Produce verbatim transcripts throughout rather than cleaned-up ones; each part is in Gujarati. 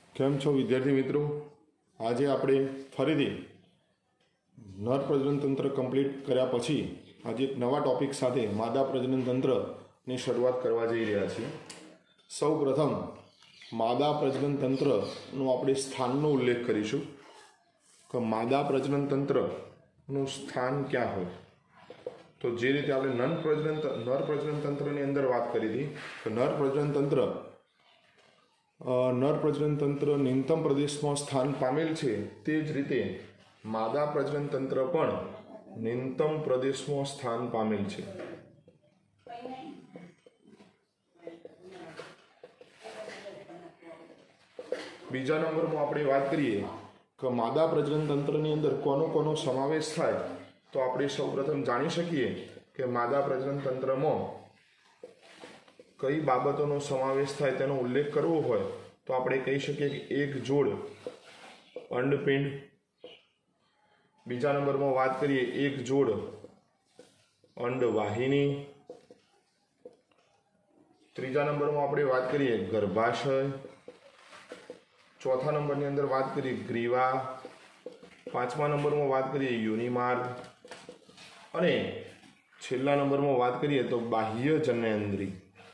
કેમ છો વિદ્યાર્થી મિત્રો? આજે આપણે ફરીથી નર પ્રજનન તંત્ર કમ્પ્લીટ કર્યા પછી આજે એક નવા ટોપિક સાથે માદા પ્રજનન તંત્રની શરૂઆત કરવા જઈ રહ્યા છીએ. સૌ પ્રથમ માદા પ્રજનન તંત્રનો આપણે સ્થાનનો ઉલ્લેખ કરીશું કે માદા પ્રજનન તંત્રનું સ્થાન ક્યાં હોય. તો જે રીતે આપણે નર પ્રજનન નર પ્રજનન તંત્રની અંદર વાત કરી હતી કે નર પ્રજનન તંત્ર નર પ્રજનન તંત્ર ન્યૂનતમ પ્રદેશમાં સ્થાન પામેલ છે, તે જ રીતે માદા પ્રજનન તંત્ર પણ ન્યૂનતમ પ્રદેશમાં સ્થાન પામેલ છે. બીજા નંબરમાં આપણે વાત કરીએ કે માદા પ્રજનન તંત્રની અંદર કોનો કોનો સમાવેશ થાય, તો આપણે સૌપ્રથમ જાણી શકીએ કે માદા પ્રજનન તંત્રમાં કઈ બાબતોનો સમાવેશ થાય તેનો ઉલ્લેખ કરવો હોય તો આપણે કહી શકીએ કે એક જોડ અંડપિંડ. બીજા નંબરમાં વાત કરીએ એક જોડ અંડવાહિની. ત્રીજા નંબરમાં આપણે વાત કરીએ ગર્ભાશય. ચોથા નંબરની અંદર વાત કરીએ ગ્રીવા. પાંચમા નંબરમાં વાત કરીએ યોનિમાર્ગ અને છેલ્લા નંબરમાં વાત કરીએ તો બાહ્ય જનનેન્દ્રિય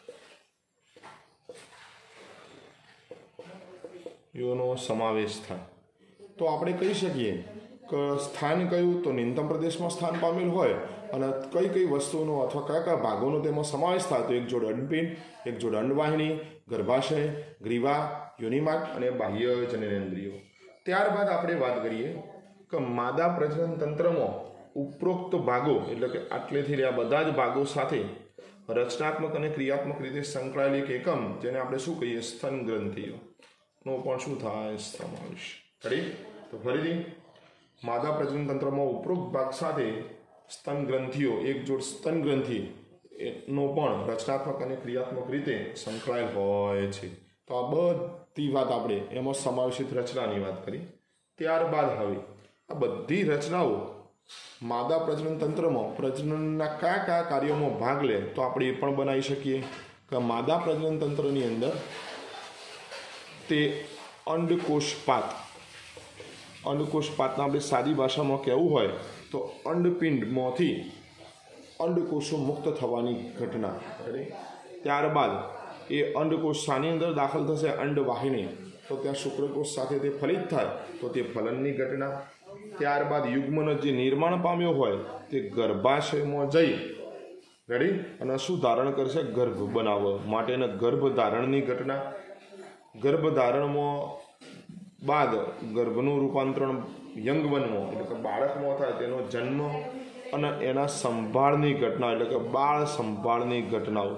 નો સમાવેશ થાય. તો આપણે કહી શકીએ કે સ્થાન કયું તો ન્યૂનતમ પ્રદેશમાં સ્થાન પામેલ હોય અને કઈ કઈ વસ્તુઓનો અથવા કયા કયા ભાગોનો તેમાં સમાવેશ થાય તો એક જોડ અંડપિંડ, એક જોડ અંડવાહિની, ગર્ભાશય, ગ્રીવા, યોનિમાર્ગ અને બાહ્ય જનનેન્દ્રિયો. ત્યારબાદ આપણે વાત કરીએ કે માદા પ્રજનન તંત્રમાં ઉપરોક્ત ભાગો એટલે કે આટલેથી રહ્યા બધા જ ભાગો સાથે રચનાત્મક અને ક્રિયાત્મક રીતે સંકળાયેલ એક એકમ જેને આપણે શું કહીએ સ્તન ગ્રંથિઓ નો પણ શું થાય સમાવેશ. ખરી તો ફરીથી માદા પ્રજનન તંત્રમાં ઉપરોક્ત ભાગ સાથે સ્તન ગ્રંથિઓ એક જોડ સ્તન ગ્રંથિ નો પણ રચનાત્મક અને ક્રિયાત્મક રીતે સંકળાયેલ હોય છે. તો આ બધી વાત આપણે એમાં સમાવેશિત રચનાની વાત કરી. ત્યારબાદ હવે આ બધી રચનાઓ માદા પ્રજનન તંત્રમાં પ્રજનનના કયા કયા કાર્યોમાં ભાગ લે તો આપણે એ પણ બનાવી શકીએ કે માદા પ્રજનન તંત્રની અંદર તે અંડકોષપાત. અંડકોષપાતના આપણે સાદી ભાષામાં કહેવું હોય તો અંડપિંડમાંથી અંડકોષો મુક્ત થવાની ઘટના. ત્યારબાદ એ અંડકોષ શાની અંદર દાખલ થશે અંડવાહિની, તો ત્યાં શુક્રકોષ સાથે તે ફલિત થાય તો તે ફલનની ઘટના. ત્યારબાદ યુગ્મનો જે નિર્માણ પામ્યો હોય તે ગર્ભાશયમાં જઈ રેડી અને શું ધારણ કરશે ગર્ભ બનાવવા માટેના ગર્ભધારણની ઘટના. ગર્ભધારણમાં બાદ ગર્ભનું રૂપાંતરણ યંગવનમાં એટલે કે બાળકમાં થાય તેનો જન્મ અને એના સંભાળની ઘટના એટલે કે બાળ સંભાળની ઘટનાઓ.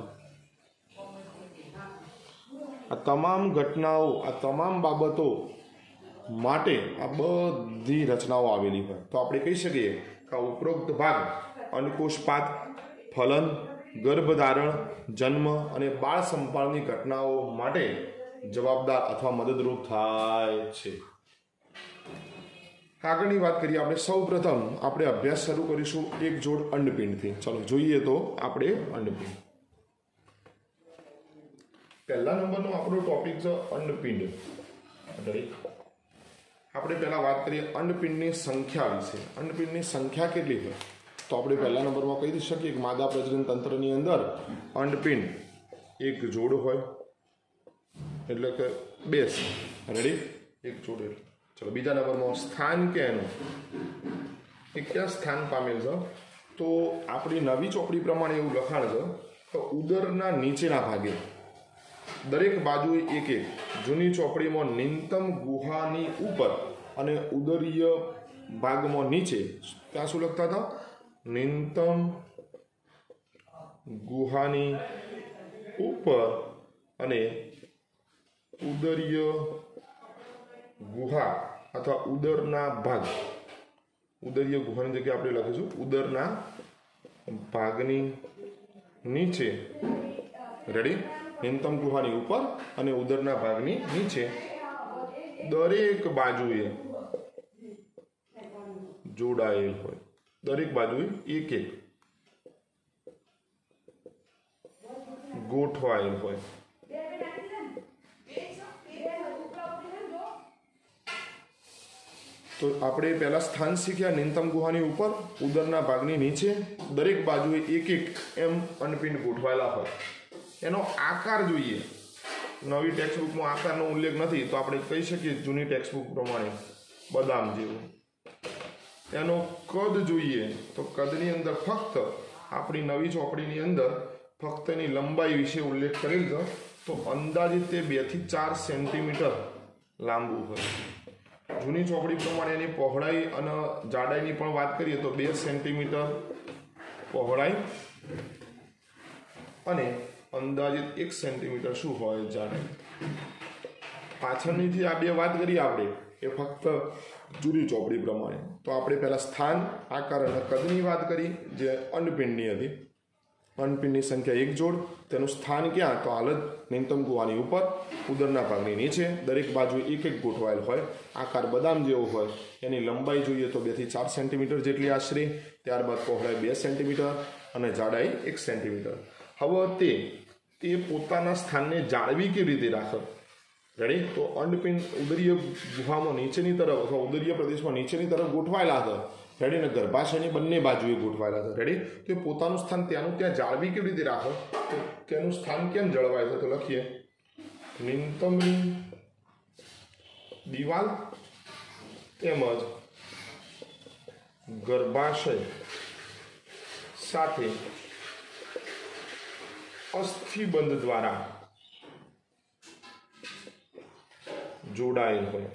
આ તમામ ઘટનાઓ આ તમામ બાબતો માટે આ બધી રચનાઓ આવેલી હોય તો આપણે કહી શકીએ કે આ ઉપરોક્ત ભાગ અંડકોષપાત, ફલન, ગર્ભધારણ, જન્મ અને બાળ સંભાળની ઘટનાઓ માટે જવાબદાર અથવા મદદરૂપ થાય છે. આગળની વાત કરીએ આપણે સૌ પ્રથમ આપણે અભ્યાસ શરૂ કરીશું એક જોડ અંડપિંડથી. ચલો જોઈએ તો આપણે અંડપિંડ. પહેલા નંબરનો આપણો ટોપિક છે અંડપિંડ. આપણે પહેલા વાત કરીએ અંડપિંડની સંખ્યા વિશે. અંડપિંડની સંખ્યા કેટલી હોય તો આપણે પહેલા નંબરમાં કહી શકીએ કે માદા પ્રજનન તંત્રની અંદર અંડપિંડ એક જોડ હોય એટલે કે બે. રેડી એક જોડ. ચલો બીજા નંબરમાં સ્થાન કે એનું એ ક્યાં સ્થાન પામેલ છે તો આપણી નવી ચોપડી પ્રમાણે એવું લખાણ છે કે ઉદરના નીચેના ભાગે દરેક બાજુએ એક એક. જૂની ચોપડીમાં ન્યૂનતમ ગુહાની ઉપર અને ઉદરીય ભાગમાં નીચે ત્યાં શું લખતા હતા ન્યૂનતમ ગુહાની ઉપર અને ઉદરીય ગુહા અથવા ઉદરના ભાગ. ઉદરીય ગુહાની જગ્યાએ આપણે લખીશું ઉદરના ભાગની નીચે. રેડી ન્યૂનતમ ગુહાની ઉપર અને ઉદરના ભાગની નીચે દરેક બાજુએ જોડાયેલ હોય. દરેક બાજુએ એક એક ગોઠવાયેલ હોય. તો આપણે પહેલા સ્થાન શીખ્યા નિંતમ ગુહાની ઉપર, ઉદરના ભાગની નીચે દરેક બાજુએ એક એક એમ અંડપિંડ ગોઠવાયેલા હોય. એનો આકાર જોઈએ. નવી ટેક્સ્ટબુકમાં આકારનો ઉલ્લેખ નથી, તો આપણે કહી શકીએ જૂની ટેક્સ્ટબુક પ્રમાણે બદામ જેવો. એનો કદ જોઈએ તો કદની અંદર ફક્ત આપણી નવી ચોપડીની અંદર ફક્ત એની લંબાઈ વિશે ઉલ્લેખ કરેલ છે. તો અંદાજિત તે બે થી ચાર સેન્ટીમીટર લાંબુ હોય. જૂની ચોપડી પ્રમાણે એની પહોળાઈ અને જાડાઈની પણ વાત કરીએ તો બે સેન્ટીમીટર પહોળાઈ અને અંદાજિત એક સેન્ટીમીટર શું હોય જાડાઈ. પાછળનીથી આ બે વાત કરીએ આપણે એ ફક્ત જૂની ચોપડી પ્રમાણે. તો આપણે પહેલાં સ્થાન, આકાર અને કદની વાત કરી જે અંડપિંડની હતી. અંડપિંડની સંખ્યા એક જોડ. તેનું સ્થાન ક્યાં? તો હાલ જ નિંતમ ગુહાની ઉપર, ઉદરના ભાગની નીચે દરેક બાજુ એક એક ગોઠવાયેલ હોય. આકાર બદામ જેવો હોય. એની લંબાઈ જોઈએ તો બે થી ચાર સેન્ટીમીટર જેટલી આશરે. ત્યારબાદ પહોળાઈ બે સેન્ટીમીટર અને જાડાઈ એક સેન્ટીમીટર. હવે તે તે પોતાના સ્થાનને જાળવી કેવી રીતે રાખે? રેડી? તો અંડપિંડ ઉદરીય ગુહામાં નીચેની તરફ અથવા ઉદરીય પ્રદેશમાં નીચેની તરફ ગોઠવાયેલા હતા. રેડી? ને ગર્ભાશયની બંને બાજુએ ગોઠવાયેલા હતા. રેડી? તો પોતાનું સ્થાન ત્યાંનું ત્યાં જાળવી કેવી રીતે રાખે? તો તેનું સ્થાન કેમ જળવાય છે? તો લખીએ નિંતમની દિવાલ તેમજ ગર્ભાશય સાથે અસ્થિબંધ દ્વારા જોડાયેલ હોય.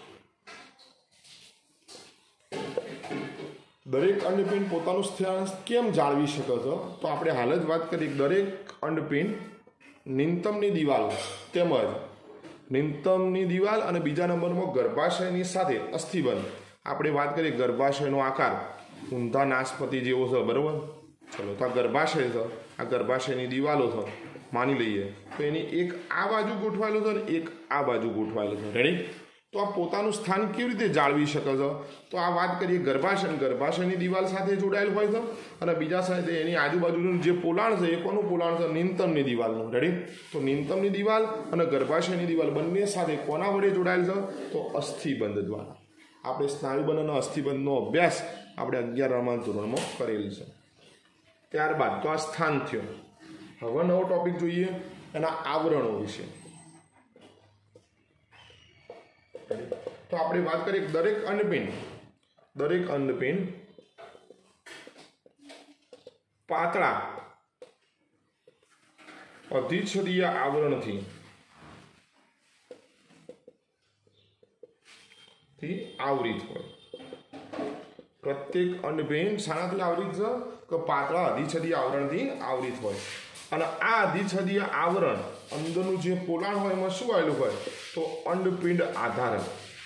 દરેક અંડપિંડ પોતાનું સ્થાન કેમ જાળવી શકે છે? તો આપણે હાલ જ વાત કરી દરેક અંડપિંડ નિંતમની દિવાલ તેમજ નિંતમની દિવાલ અને બીજા નંબરમાં ગર્ભાશયની સાથે અસ્થિબંધ. આપણે વાત કરીએ ગર્ભાશયનો આકાર ઊંધા નાશપતિ જેવો છે. બરાબર? ચલો, તો આ ગર્ભાશય છે, આ ગર્ભાશયની દિવાલો છે માની લઈએ. તો એની એક આ બાજુ ગોઠવાયેલું છે અને એક આ બાજુ ગોઠવાયેલું છે. રેડી? તો આ પોતાનું સ્થાન કેવી રીતે જાળવી શકે છે? તો આ વાત કરીએ ગર્ભાશય, ગર્ભાશયની દિવાલ સાથે જોડાયેલ હોય છે અને બીજા સાથે એની આજુબાજુનું જે પોલાણ છે એ કોનું પોલાણ છે? નિંતમની દિવાલનું. રેડી? તો નિંતમની દિવાલ અને ગર્ભાશયની દિવાલ બંને સાથે કોના વડે જોડાયેલ છે? તો અસ્થિબંધ દ્વારા. આપણે સ્નાયુબંધ અને અસ્થિબંધનો અભ્યાસ આપણે અગિયારમા ધોરણમાં કરેલ છે. ત્યારબાદ તો આ સ્થાન થયો. હવે નવો ટોપિક જોઈએ એના આવરણો વિશે. તો આપણે વાત કરીએ દરેક અંડપિંડ દરેક અંડપિંડ પાતળા અધિચ્છદીય આવરણથી થી આવરિત હોય. પ્રત્યેક અંડપિંડ શાનાથી આવરિત છે? કે પાતળા અધિચ્છદીય આવરણથી આવરિત હોય. અને આ અધિચ્છદીય આવરણ અંદરનું જે પોલાણ હોય એમાં શું આવેલું હોય? તો અંડપિંડ આધારક.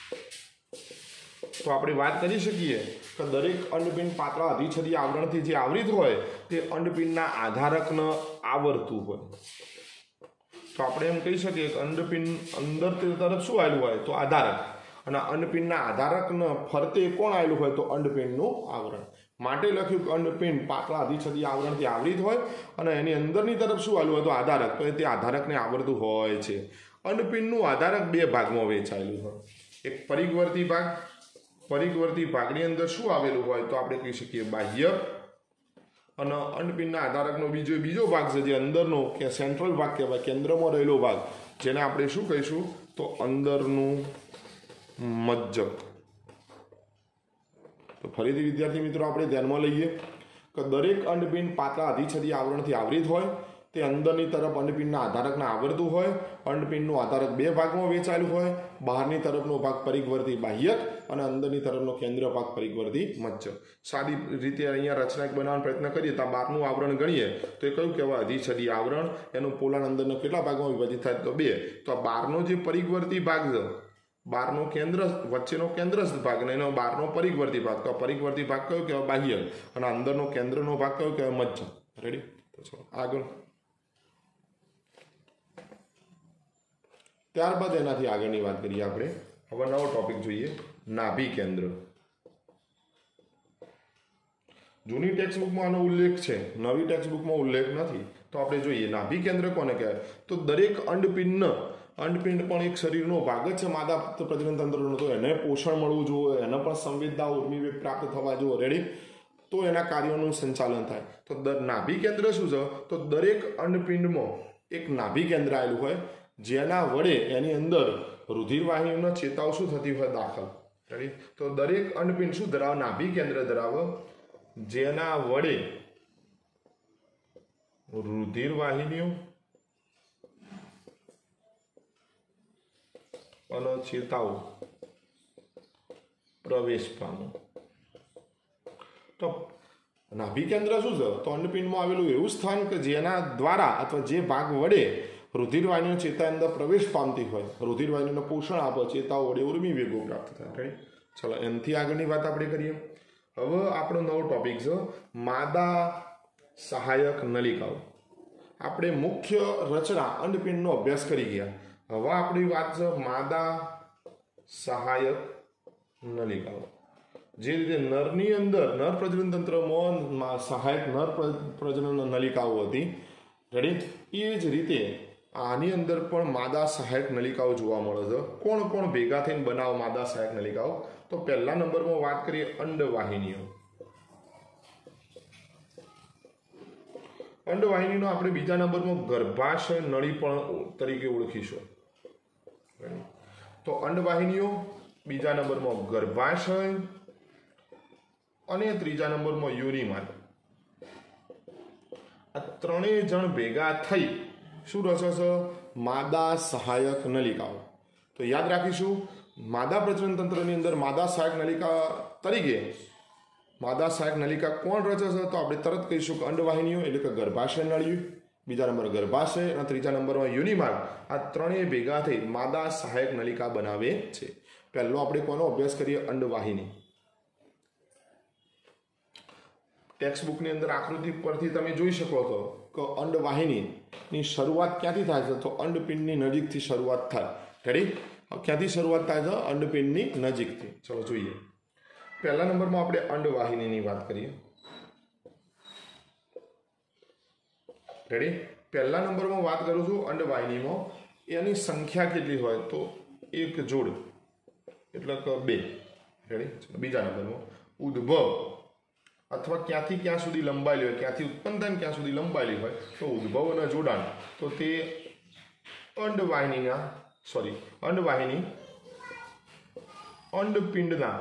તો આપણે વાત કરી શકીએ કે દરેક અંડપિંડ પાતળા અધિચ્છદીય આવરણથી જે આવરિત હોય તે અંડપિંડના આધારકને આવરતું હોય. તો આપણે એમ કહી શકીએ કે અંડપિંડ અંદર તરફ શું આવેલું હોય? તો આધારક. અને અંડપિંડના આધારકને ફરતે કોણ આવેલું હોય? તો અંડપિંડનું આવરણ. માટે લખ્યું કે અંડપિંડ પાતળા અધિચ્છદીય આવરણથી આવરિત હોય અને એની અંદરની તરફ શું આવેલું હોય? તો આધારક. તો તે આધારકને આવરતું હોય છે. અંડપિંડનું આધારક બે ભાગમાં વહેંચાયેલું હોય. એક પરિઘવર્તી ભાગ. પરિઘવર્તી ભાગની અંદર શું આવેલું હોય? તો આપણે કહી શકીએ બાહ્યક. અને અંડપિંડના આધારકનો બીજો બીજો ભાગ છે જે અંદરનો કે સેન્ટ્રલ ભાગ કહેવાય, કેન્દ્રમાં રહેલો ભાગ, જેને આપણે શું કહીશું? તો અંદરનું મજ્જક. તો ફરીથી વિદ્યાર્થી મિત્રો આપણે ધ્યાનમાં લઈએ કે દરેક અંડપિંડ પાતળા અધિચ્છદીય આવરણથી આવરિત હોય. તે અંદરની તરફ અંડપિંડના આધારકને આવરતું હોય. અંડપિંડનું આધારક બે ભાગમાં વહેંચાયેલું હોય. બહારની તરફનો ભાગ પરિઘવર્તી બાહ્યક અને અંદરની તરફનો કેન્દ્ર ભાગ પરિઘવર્તી મજ્જક. સાદી રીતે અહીંયા રચના બનાવવાનો પ્રયત્ન કરીએ તો બહારનું આવરણ ગણીએ તો એ કયું કહેવાય? અધિચ્છદીય આવરણ. એનું પોલાણ અંદરના કેટલા ભાગમાં વિભાજિત થાય? તો બે. તો આ બહારનો જે પરિઘવર્તી ભાગ છે, બહારનો કેન્દ્ર વચ્ચેનો કેન્દ્રસ્થ ભાગ અને એનો બહારનો પરિઘવર્તી ભાગ. તો પરિઘવર્તી ભાગ કયો કહેવાય? બાહ્યક. અને અંદરનો કેન્દ્રનો ભાગ કયો કહેવાય? મજ્જક. રેડી? તો ચલો આગળ. ત્યારબાદ એનાથી આગળની વાત કરીએ આપણે. હવે નવો ટોપિક જોઈએ, નાભી કેન્દ્ર. જૂની ટેક્સ્ટબુકમાં આનો ઉલ્લેખ છે, નવી ટેક્સ્ટબુકમાં ઉલ્લેખ નથી. તો આપણે જોઈએ નાભી કેન્દ્ર કોને કહેવાય? તો દરેક અંડપિંડ અંડપિંડ પણ એક શરીરનો ભાગ જ છે માદા પ્રજનન તંત્રનો, તો એને પોષણ મળવું જોઈએ, એને પણ સંવેદના ઉર્મિવેગ પ્રાપ્ત થવા જોઈએ, રેડી, તો એના કાર્યોનું સંચાલન થાય. તો નાભી કેન્દ્ર શું છે? તો દરેક અંડપિંડમાં એક નાભી કેન્દ્ર આવેલું હોય, જેના વડે એની અંદર રુધિરવાહિનીના ચેતાઓ શું થતી હોય દાખલ, રેડી. તો દરેક અંડપિંડ શું ધરાવે? નાભી કેન્દ્ર ધરાવે, જેના વડે રુધિરવાહિનીઓ અને ચેતાઓ પ્રવેશ પામે. તો નાભી કેન્દ્ર શું છે? તો અંડપિંડમાં આવેલું એવું સ્થાન કે જેના દ્વારા અથવા જે ભાગ વડે રુધિરવાહિનીઓ ચેતા અંદર પ્રવેશ પામતી હોય, રુધિરવાહિનીને પોષણ આપે, ચેતાઓ વડે ઉર્મિ વેગો પ્રાપ્ત થાય. ચલો એનાથી આગળની વાત આપણે કરીએ. હવે આપણો નવો ટોપિક છે માદા સહાયક નલિકાઓ. આપણે મુખ્ય રચના અંડપિંડનો અભ્યાસ કરી ગયા. હવે આપણી વાત છે માદા સહાયક નલિકાઓ. જે રીતે નરની અંદર નર પ્રજનન તંત્રમાં સહાયક નર પ્રજનન નલિકાઓ હતી, રેડી, એ જ રીતે આની અંદર પણ માદા સહાયક નલિકાઓ જોવા મળે છે. કોણ કોણ ભેગા થઈને બનાવો માદા સહાયક નલિકાઓ? તો પહેલા નંબરમાં વાત કરીએ અંડવાહિનીઓ. અંડવાહિનીનો આપણે બીજા નંબરમાં ગર્ભાશય નળી પણ તરીકે ઓળખીશું. તો અંડવાહિનીઓ, બીજા નંબરમાં ગર્ભાશય અને ત્રીજા નંબરમાં યોની માર્ગ. આ ત્રણેય જણ ભેગા થઈ શું રચે છે? માદા સહાયક નલિકાઓ. તો યાદ રાખીશું, માદા પ્રજનન તંત્રની અંદર માદા સહાયક નલિકા તરીકે માદા સહાયક નલિકા કોણ રચે છે? તો આપણે તરત કહીશું કે અંડવાહિનીઓ એટલે કે ગર્ભાશય નળીઓ, બીજા નંબર ગર્ભાશય અને ત્રીજા નંબરમાં યોનિમાર્ગ. આ ત્રણેય ભેગા થઈ માદા સહાયક નલિકા બનાવે છે. પહેલો આપણે કોનો અભ્યાસ કરીએ? અંડવાહિની. ટેક્સ્ટ બુકની અંદર આકૃતિ પરથી તમે જોઈ શકો છો કે અંડવાહિનીની શરૂઆત ક્યાંથી થાય છે? તો અંડપિંડની નજીકથી શરૂઆત થાય. રેડી? ક્યાંથી શરૂઆત થાય છે? અંડપિંડની નજીકથી. ચલો જોઈએ. પહેલા નંબરમાં આપણે અંડવાહિનીની વાત કરીએ. રેડી? પહેલા નંબરમાં વાત કરું છું અંડવાહિનીમાં એની સંખ્યા કેટલી હોય? તો એક જોડ એટલે કે બે. રેડી? બીજા નંબરમાં ઉદ્ભવ અથવા ક્યાંથી ક્યાં સુધી લંબાયેલી હોય, ક્યાંથી ઉત્પન્ન થાય ક્યાં સુધી લંબાયેલી હોય, તો ઉદ્ભવ અને જોડાણ, તો તે અંડવાહિનીના સોરી અંડવાહિની અંડપિંડના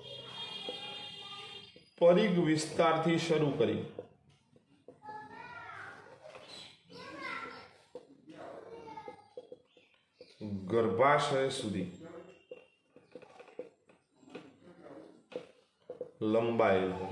પરિઘ વિસ્તારથી શરૂ કરી ગર્ભાશય સુધી લંબાયેલ હોય.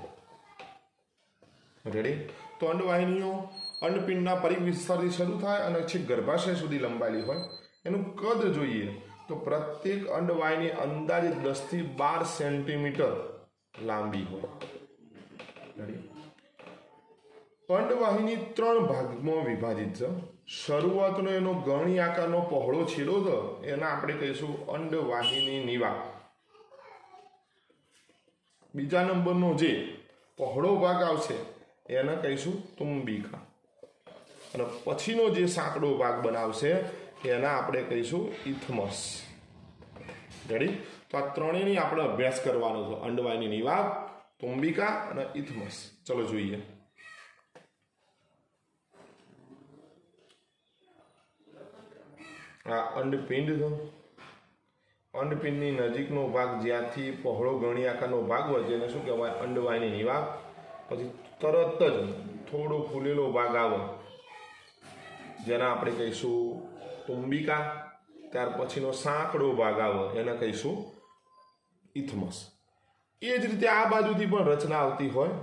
રેડી? તો અંડવાહિનીઓ અંડપિંડના પરિઘ વિસ્તારથી શરૂ થાય અને છેક ગર્ભાશય સુધી લંબાયેલી હોય. એનું કદ જોઈએ તો પ્રત્યેક અંડવાહિની અંદાજે દસ થી બાર સેન્ટીમીટર લાંબી હોય. રેડી? અંડવાહિની ત્રણ ભાગમાં વિભાજિત છે. શરૂઆતનો એનો ગરણી આકારનો પહોળો છેડો છે, એના આપણે કહીશું અંડવાહિની નિવાક. બીજા નંબરનો જે પહોળો ભાગ આવશે એને કહીશું તુંબિકા. અને પછીનો જે સાંકડો ભાગ બનાવશે એના આપણે કહીશું ઇથમસ. રેડી? તો આ ત્રણેયની આપણે અભ્યાસ કરવાનો છે. અંડવાહિની નિવાક, તુંબિકા અને ઇથમસ. ચલો જોઈએ. આ અંડપિંડ છે. અંડપિંડની નજીકનો ભાગ જ્યાંથી પહોળો ગરણી આકારનો ભાગ હોય જેને શું કહેવાય? અંડવાહિની નિવાક. પછી તરત જ થોડો ફૂલેલો ભાગ આવે જેના આપણે કહીશું તુંબિકા. ત્યાર પછીનો સાંકડો ભાગ આવે એને કહીશું ઇથમસ. એ જ રીતે આ બાજુથી પણ રચના આવતી હોય.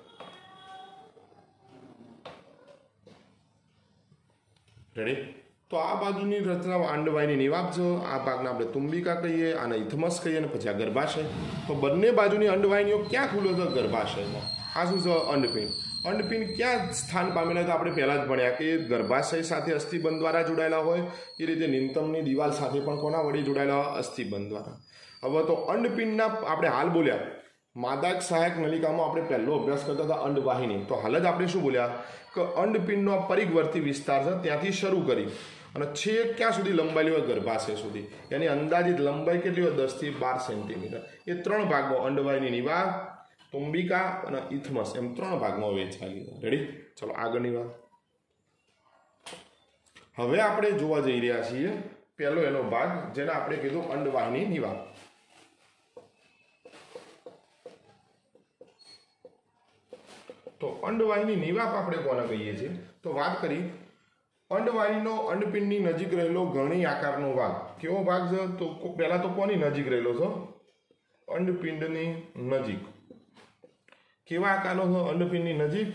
રેડી? તો તો આ બાજુની રચના અંડવાયની નિવાપ છે, આ ભાગને આપણે તુંબિકા કહીએ, આને ઇથમસ કહીએ, અને પછી આ ગર્ભાશય. તો બંને બાજુની અંડવાહિનીઓ ક્યાં ખુલે છે? ગર્ભાશયમાં. આ શું છે? અંડપિંડ. અંડપિંડ ક્યાં સ્થાન પામેલા? તો આપણે પહેલાં જ ભણ્યા કે ગર્ભાશય સાથે અસ્થિબંધ દ્વારા જોડાયેલા હોય, એ રીતે નિંતમની દિવાલ સાથે પણ કોના વડે જોડાયેલા હોય? અસ્થિબંધ દ્વારા. હવે તો અંડપિંડના આપણે હાલ બોલ્યા, માદાક સહાયક નલિકામાં આપણે પહેલો અભ્યાસ કરતા હતા અંડવાહિની. તો હાલ જ આપણે શું બોલ્યા કે અંડપિંડનો પરિઘવર્તી વિસ્તાર છે ત્યાંથી શરૂ કરી અને છેક ક્યાં સુધી લંબાઈ હોય? ગર્ભાશય સુધી. એની અંદાજિત લંબાઈ કેટલી હોય? દસથી બાર સેન્ટીમીટર. એ ત્રણ ભાગમાં અંડવાહિની નિવાપ, તુંબિકા અને ઇથમસ એમ ત્રણ ભાગમાં વહેંચાયેલી. રેડી? ચલો આગળની વાત. હવે આપણે જોવા જઈ રહ્યા છીએ પહેલો એનો ભાગ જેને આપણે કીધું અંડવાહિની નિવાપ. તો અંડવાહિની નિવાપ આપણે કોને કહીએ છીએ? તો વાત કરી અંડવાહિનીનો અંડપિંડની નજીક રહેલો ઘણી આકારનો ભાગ. કેવો ભાગ છે? તો પહેલા તો કોની નજીક રહેલો છે? અંડપિંડની નજીક. કેવા આકારનો છે? અંડપિંડની નજીક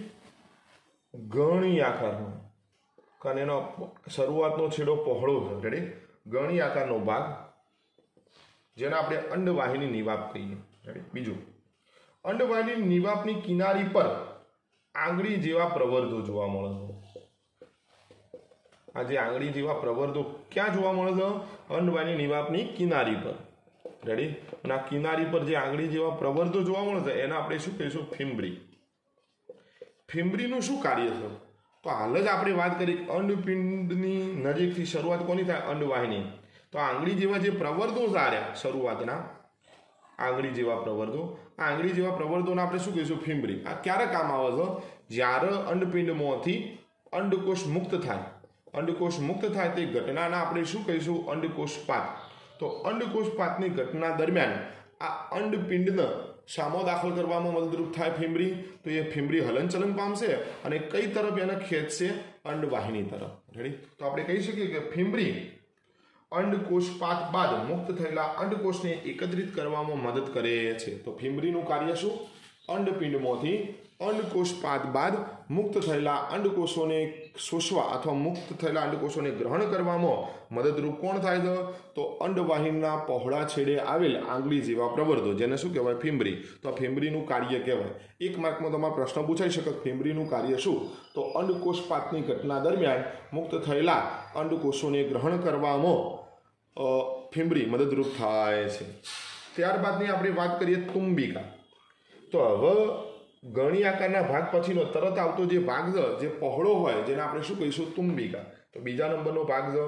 ઘણી આકારનો, કારણ એનો શરૂઆતનો છેડો પહોળો છે. રેડી? ઘણી આકારનો ભાગ જેને આપણે અંડવાહિની નિવાપ કહીએ. રેડી? બીજું, અંડવાહિની નિવાપની કિનારી પર આંગળી જેવા પ્રવર્ધો જોવા મળે છે. આ જે આંગળી જેવા પ્રવર્ધો ક્યાં જોવા મળે છે? અંડવાહિની નિવાપની કિનારી પર. રેડી? અને આ કિનારી પર જે આંગળી જેવા પ્રવર્ધો જોવા મળે છે એને આપણે શું કહીશું? ફિમ્બ્રી. ફિમ્બ્રીનું શું કાર્ય છે? તો હાલ જ આપણે વાત કરી અંડપિંડની નજીકથી શરૂઆત કોની થાય? અંડવાહિની. તો આંગળી જેવા જે પ્રવર્ધો સાર્યા શરૂઆતના આંગળી જેવા પ્રવર્ધો, આ આંગળી જેવા પ્રવર્ધોને આપણે શું કહીશું? ફિમ્બ્રી. આ ક્યારે કામ આવે છે? જ્યારે અંડપિંડમાંથી અંડકોષ મુક્ત થાય. અંડકોષ મુક્ત થાય તે ઘટનાને આપણે શું કહીશું? અંડકોષપાત. તો અંડકોષપાતની ઘટના દરમિયાન આ અંડપિંડને શામાં દાખલ કરવામાં મદદરૂપ થાય ફિમ્બ્રી? તો એ ફિમ્બ્રી હલનચલન પામશે અને કઈ તરફ એને ખેંચશે? અંડવાહિની તરફ. રેડી? તો આપણે કહી શકીએ કે ફિમ્બ્રી અંડકોષપાત બાદ મુક્ત થયેલા અંડકોષને એકત્રિત કરવામાં મદદ કરે છે. તો ફિમ્બ્રીનું કાર્ય શું? અંડપિંડમાંથી અંડકોષપાત બાદ મુક્ત થયેલા અંડકોષોને શોષવા અથવા મુક્ત થયેલા અંડકોષોને ગ્રહણ કરવામાં મદદરૂપ કોણ થાય છે? તો અંડવાહિનીના પહોળા છેડે આવેલ આંગળી જેવા પ્રવર્ધો, જેને શું કહેવાય? ફિમ્બ્રી. તો આ ફિમ્બ્રીનું કાર્ય કહેવાય. એક માર્કમાં તમારો પ્રશ્ન પૂછાઈ શકે ફિમ્બ્રીનું કાર્ય શું? તો અંડકોષપાતની ઘટના દરમિયાન મુક્ત થયેલા અંડકોષોને ગ્રહણ કરવામાં ફિમ્બ્રી મદદરૂપ થાય છે. ત્યારબાદની આપણે વાત કરીએ તુંબિકા. તો હવે ઘણી આકારના ભાગ પછીનો તરત આવતો જે ભાગ છે જે પહોળો હોય જેને આપણે શું કહીશું? તુંબિકા. તો બીજા નંબરનો ભાગ છે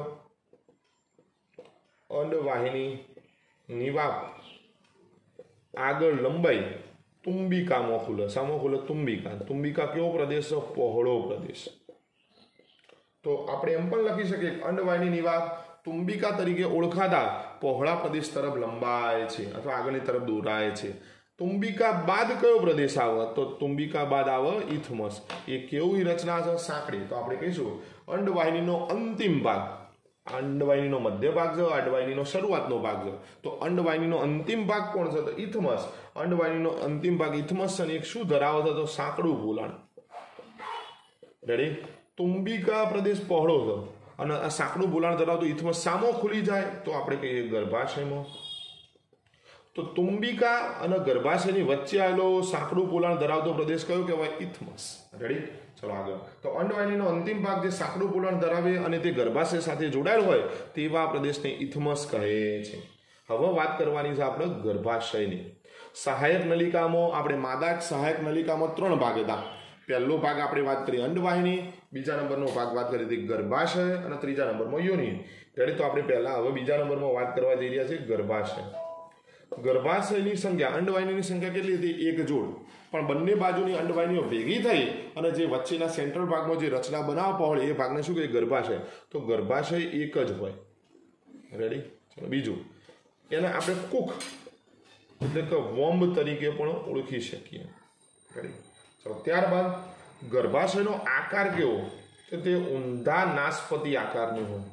અંડવાહિની નિવાપ. આગળ લંબાઈ તુંબિકામાં ખુલે. શામાં ખુલે? તુંબિકા. તુંબિકા કેવો પ્રદેશ છે? પહોળો પ્રદેશ. તો આપણે એમ પણ લખી શકીએ અંડવાહિની નિવાપ તુંબિકા તરીકે ઓળખાતા પહોળા પ્રદેશ તરફ લંબાય છે અથવા આગળની તરફ દોરાય છે. તુંબિકા બાદ કયો પ્રદેશ આવે? તો તુંબિકા બાદ આવે ઇથમસ. એ કેવી રચના છે? સાંકડી. તો આપણે કહીશું અંડવાહિનીનો અંતિમ ભાગ. અંડવાહિનીનો મધ્ય ભાગ છે, અંડવાહિનીનો શરૂઆતનો ભાગ છે. તો અંડવાહિનીનો અંતિમ ભાગ કોણ છે? તો ઇથમસ. અંડવાહિનીનો અંતિમ ભાગ ઇથમસ અને એક શું ધરાવે છે? તો સાંકડું પોલાણ. રેડી? તુંબિકા પ્રદેશ પહોળો છે અને આ સાંકડું પોલાણ ધરાવતો ઇથમસ સામો ખુલી જાય તો આપણે કહીએ ગર્ભાશયમાં. તો તુંબિકા અને ગર્ભાશયની વચ્ચે આવેલો સાંકડું પોલાણ ધરાવતો પ્રદેશ કયો કહેવાય? ઇથમસ. રેડી? ચલો આગળ. તો અંડવાહિનીનો અંતિમ ભાગ જે સાંકડું પોલાણ ધરાવે અને તે ગર્ભાશય સાથે જોડાયેલ હોય તેવા પ્રદેશને ઇથમસ કહે છે. હવે વાત કરવાની છે આપણે ગર્ભાશયની. સહાયક નલિકામાં આપણે માદાક સહાયક નલિકામાં ત્રણ ભાગ હતા. પહેલો ભાગ આપણે વાત કરી અંડવાહિની, બીજા નંબરનો ભાગ વાત કરી હતી ગર્ભાશય અને ત્રીજા નંબરમાં યોનિ. રેડી? તો આપણે પહેલા હવે બીજા નંબરમાં વાત કરવા જઈ રહ્યા છીએ ગર્ભાશય. ગર્ભાશયની સંખ્યા અંડવાહિનીની સંખ્યા કેટલી હતી? એક જોડ. પણ બંને બાજુની અંડવાહિનીઓ ભેગી થઈ અને જે વચ્ચેના સેન્ટ્રલ ભાગમાં જે રચના બનાવવા પડે એ ભાગને શું કહે? ગર્ભાશય. તો ગર્ભાશય એક જ હોય. રેડી? ચલો બીજું, એને આપણે કુખ એટલે કે વોમ્બ તરીકે પણ ઓળખી શકીએ. રેડી? ચલો ત્યારબાદ ગર્ભાશયનો આકાર કેવો? તો તે ઊંધા નાસપતિ આકારનું હોય.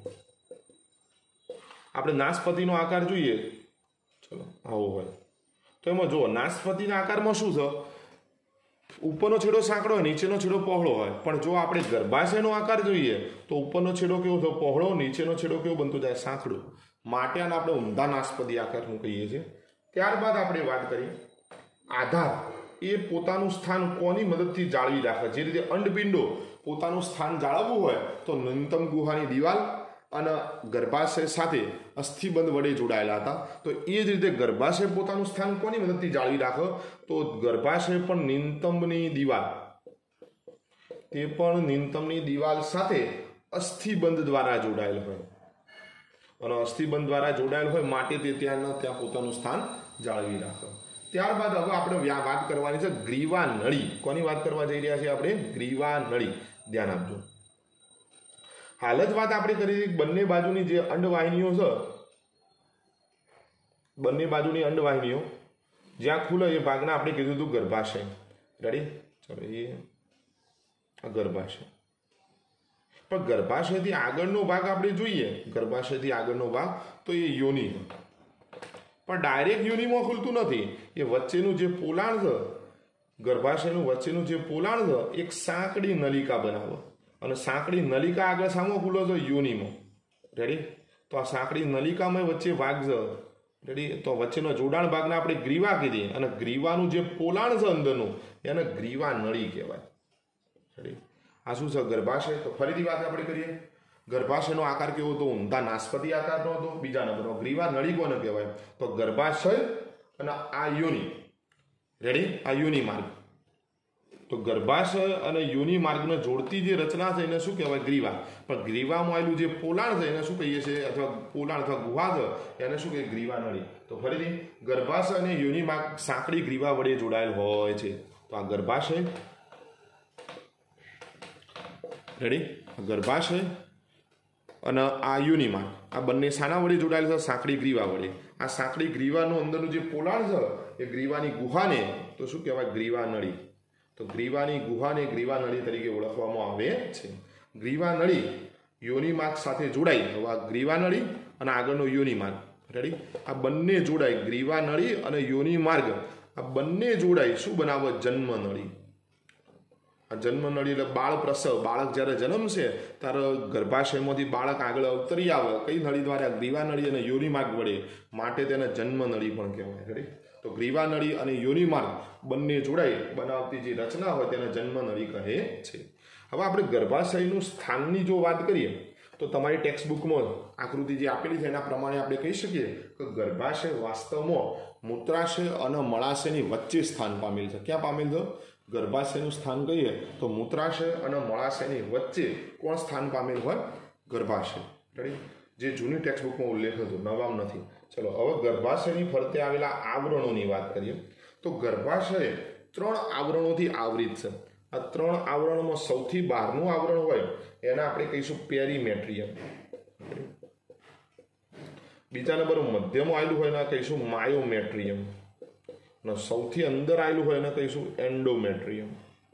આપણે નાસપતિનો આકાર જોઈએ, ચલો આવો હોય. તો એમાં જુઓ નાસપતિના આકારમાં શું છે? ઉપરનો છેડો સાંકડો હોય, નીચેનો છેડો પહોળો હોય, પણ જો આપણે ગર્ભાશયનો આકાર જોઈએ તો ઉપરનો છેડો કેવો થયો પહોળો, નીચેનો છેડો કેવો બનતો જાય સાંકડો, માટે આને આપણે ઊંધા નાસપદી આકારનું કહીએ છીએ। ત્યારબાદ આપણે વાત કરીએ આધાર એ પોતાનું સ્થાન કોની મદદથી જાળવી રાખે, જે રીતે અંડપિંડો પોતાનું સ્થાન જાળવવું હોય તો ન્યૂનતમ ગુહાની દિવાલ અને ગર્ભાશય સાથે અસ્થિબંધ વડે જોડાયેલા હતા, તો એ જ રીતે ગર્ભાશય પોતાનું સ્થાન કોની મદદથી જાળવી રાખે તો ગર્ભાશય પણ ન્યૂનતમની દિવાલ તે પણ ન્યૂનતમની દિવાલ સાથે અસ્થિબંધ દ્વારા જોડાયેલ હોય અને અસ્થિબંધ દ્વારા જોડાયેલ હોય માટે તે ત્યાં ત્યાં પોતાનું સ્થાન જાળવી રાખે। ત્યારબાદ હવે આપણે વાત કરવાની છે ગ્રીવા નળી। કોની વાત કરવા જઈ રહ્યા છીએ આપણે? ગ્રીવા નળી। ધ્યાન આપજો। હાલ જ વાત આપણે કરી બંને બાજુની જે અંડવાહિનીઓ છે, બંને બાજુની અંડવાહિનીઓ જ્યાં ખુલે એ ભાગને આપણે કીધું હતું ગર્ભાશય। રેડી? ચલો, એ ગર્ભાશય, પણ ગર્ભાશયથી આગળનો ભાગ આપણે જોઈએ, ગર્ભાશયથી આગળનો ભાગ તો એ યોનિ, પણ ડાયરેક્ટ યોનિમાં ખુલતું નથી, એ વચ્ચેનું જે પોલાણ છે, ગર્ભાશયનું વચ્ચેનું જે પોલાણ છે એક સાંકડી નલિકા બનાવે અને સાંકડી નલિકા આગળ સામો ખુલ્લો છે યોનિમાં। રેડી? તો આ સાંકડી નલિકામાં વચ્ચે ભાગ છે, રેડી? તો વચ્ચેનો જોડાણ ભાગને આપણે ગ્રીવા કીધી અને ગ્રીવાનું જે પોલાણ છે અંદરનું એને ગ્રીવા નળી કહેવાય। રેડી? આ શું છે? ગર્ભાશય। તો ફરીથી વાત આપણે કરીએ, ગર્ભાશયનો આકાર કેવો હતો? ઊંધા નાસપતિ આકારનો હતો। બીજા નંબરનો ગ્રીવા નળી કોને કહેવાય? તો ગર્ભાશય અને આ યોનિ। રેડી? આ યોનિ માર્ગ। તો ગર્ભાશય અને યોનિ માર્ગને જોડતી જે રચના છે એને શું કહેવાય? ગ્રીવા। પણ ગ્રીવામાં આવેલું જે પોલાણ છે એને શું કહીએ છીએ? અથવા પોલાણ અથવા ગુહા છે એને શું કહીએ? ગ્રીવા નળી। તો ફરીથી ગર્ભાશય અને યોનિ માર્ગ સાંકડી ગ્રીવા વડે જોડાયેલ હોય છે। તો આ ગર્ભાશય, રેડી? ગર્ભાશય અને આ યોનિ માર્ગ આ બંને શાના વડે જોડાયેલ છે? સાંકડી ગ્રીવા વડે। આ સાંકડી ગ્રીવાનું અંદરનું જે પોલાણ છે એ ગ્રીવાની ગુહાને તો શું કહેવાય? ગ્રીવા નળી। તો ગ્રીવાની ગુહાને ગ્રીવા નળી તરીકે ઓળખવામાં આવે છે। ગ્રીવા નળી યોનિ માર્ગ સાથે જોડાઈ, હવે આ ગ્રીવા નળી અને આગળનો યોનિ માર્ગ, રેડી? આ બંને જોડાય, ગ્રીવા નળી અને યોનિ માર્ગ આ બંને જોડાય શું બનાવે? જન્મ નળી। આ જન્મ નળી એટલે બાળ પ્રસવ, બાળક જ્યારે જન્મશે ત્યારે ગર્ભાશયમાંથી બાળક આગળ અવતરી આવે કઈ નળી દ્વારા? ગ્રીવા નળી અને યોનિ માર્ગ વડે, માટે તેને જન્મ નળી પણ કહેવાય। રેડી? તો ગ્રીવા નળી અને યોનિ માર્ગ બંને જોડાઈ બનાવતી જે રચના હોય તેને જન્મ નળી કહે છે। હવે આપણે ગર્ભાશયનું સ્થાનની જો વાત કરીએ તો તમારી ટેક્સ્ટબુકમાં આકૃતિ જે આપેલી છે એના પ્રમાણે આપણે કહી શકીએ કે ગર્ભાશય વાસ્તવમાં મૂત્રાશય અને મળાશયની વચ્ચે સ્થાન પામેલ છે। ક્યાં પામેલ છે? ગર્ભાશયનું સ્થાન કહીએ તો મૂત્રાશય અને મળાશયની વચ્ચે કોણ સ્થાન પામેલ હોય? ગર્ભાશય। રેડી? જે જૂની ટેક્સ્ટબુકમાં ઉલ્લેખ હતો, નવામાં નથી। ચલો, હવે ગર્ભાશયની ફરતે આવેલા આવરણોની વાત કરીએ તો ગર્ભાશય ત્રણ આવરણોથી આવરિત છે। આ ત્રણ આવરણોમાં સૌથી બહારનું આવરણ હોય એને આપણે કહીશું પેરીમેટ્રિયમ। બીજા નંબર મધ્યમાં આવેલું હોય એને કહીશું માયોમેટ્રિયમ અને સૌથી અંદર આવેલું હોય એને કહીશું એન્ડોમેટ્રિયમ।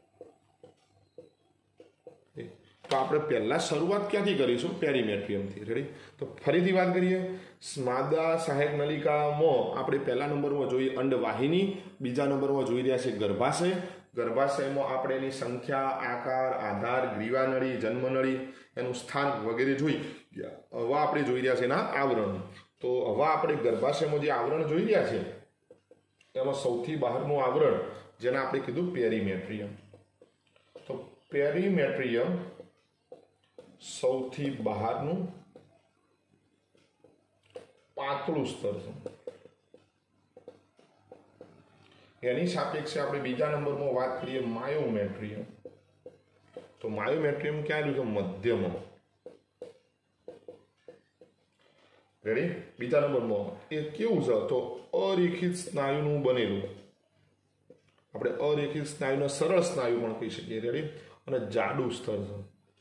તો આપણે પહેલા શરૂઆત ક્યાંથી કરીશું? પેરીમેટ્રિયમથી। રેડી? તો ફરીથી વાત કરીએ, માદા સહાયક નલિકામાં આપણે પહેલા નંબરમાં જોઈએ અંડવાહિની, બીજા નંબરમાં જોઈ રહ્યા છે ગર્ભાશય। ગર્ભાશયમાં આપણે એની સંખ્યા, આકાર, આધાર, ગ્રીવા નળી, જન્મ નળી, એનું સ્થાન વગેરે જોઈ ગયા। હવે આપણે જોઈ રહ્યા છે એના આવરણ। તો હવે આપણે ગર્ભાશયમાં જે આવરણ જોઈ રહ્યા છે એમાં સૌથી બહારનું આવરણ જેને આપણે કીધું પેરીમેટ્રિયમ। તો પેરીમેટ્રિયમ સૌથી બહારનું પાતળું સ્તર છે। એની સાપેક્ષે આપણે બીજા નંબરમાં વાત કરીએ માયોમેટ્રિયમ। તો માયોમેટ્રિયમ ક્યાં આવ્યું છે? મધ્યમાં। રેડી? બીજા નંબરમાં એ કેવું છે? તો અરેખિત સ્નાયુનું બનેલું, આપણે અરેખિત સ્નાયુને સરળ સ્નાયુ પણ કહી શકીએ। રેડી? અને જાડું સ્તર છે।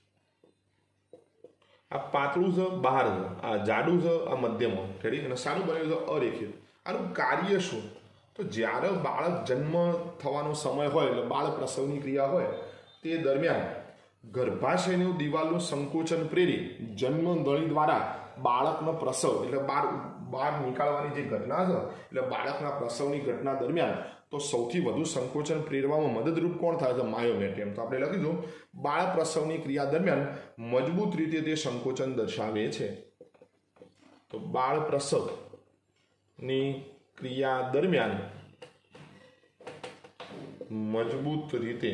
આ પાતળું છે બહાર છે, આ જાડું છે આ મધ્યમાં। રેડી? અને સારું બનેલું છે અરેખિત। આનું કાર્ય શું? તો જ્યારે બાળક જન્મ થવાનો સમય હોય એટલે બાળ પ્રસવની ક્રિયા હોય તે દરમિયાન ગર્ભાશયની દિવાલનું સંકોચન પ્રેરી જન્મ નળી દ્વારા બાળકનો પ્રસવ એટલે બાર બહાર નીકાળવાની જે ઘટના છે એટલે બાળકના પ્રસવની ઘટના દરમિયાન તો સૌથી વધુ સંકોચન પ્રેરવામાં મદદરૂપ કોણ થાય છે? માયોમેટ્રિયમ. તો આપણે લખીશું બાળ પ્રસવની ક્રિયા દરમિયાન મજબૂત રીતે તે સંકોચન દર્શાવે છે. તો બાળ પ્રસવની ક્રિયા દરમિયાન મજબૂત રીતે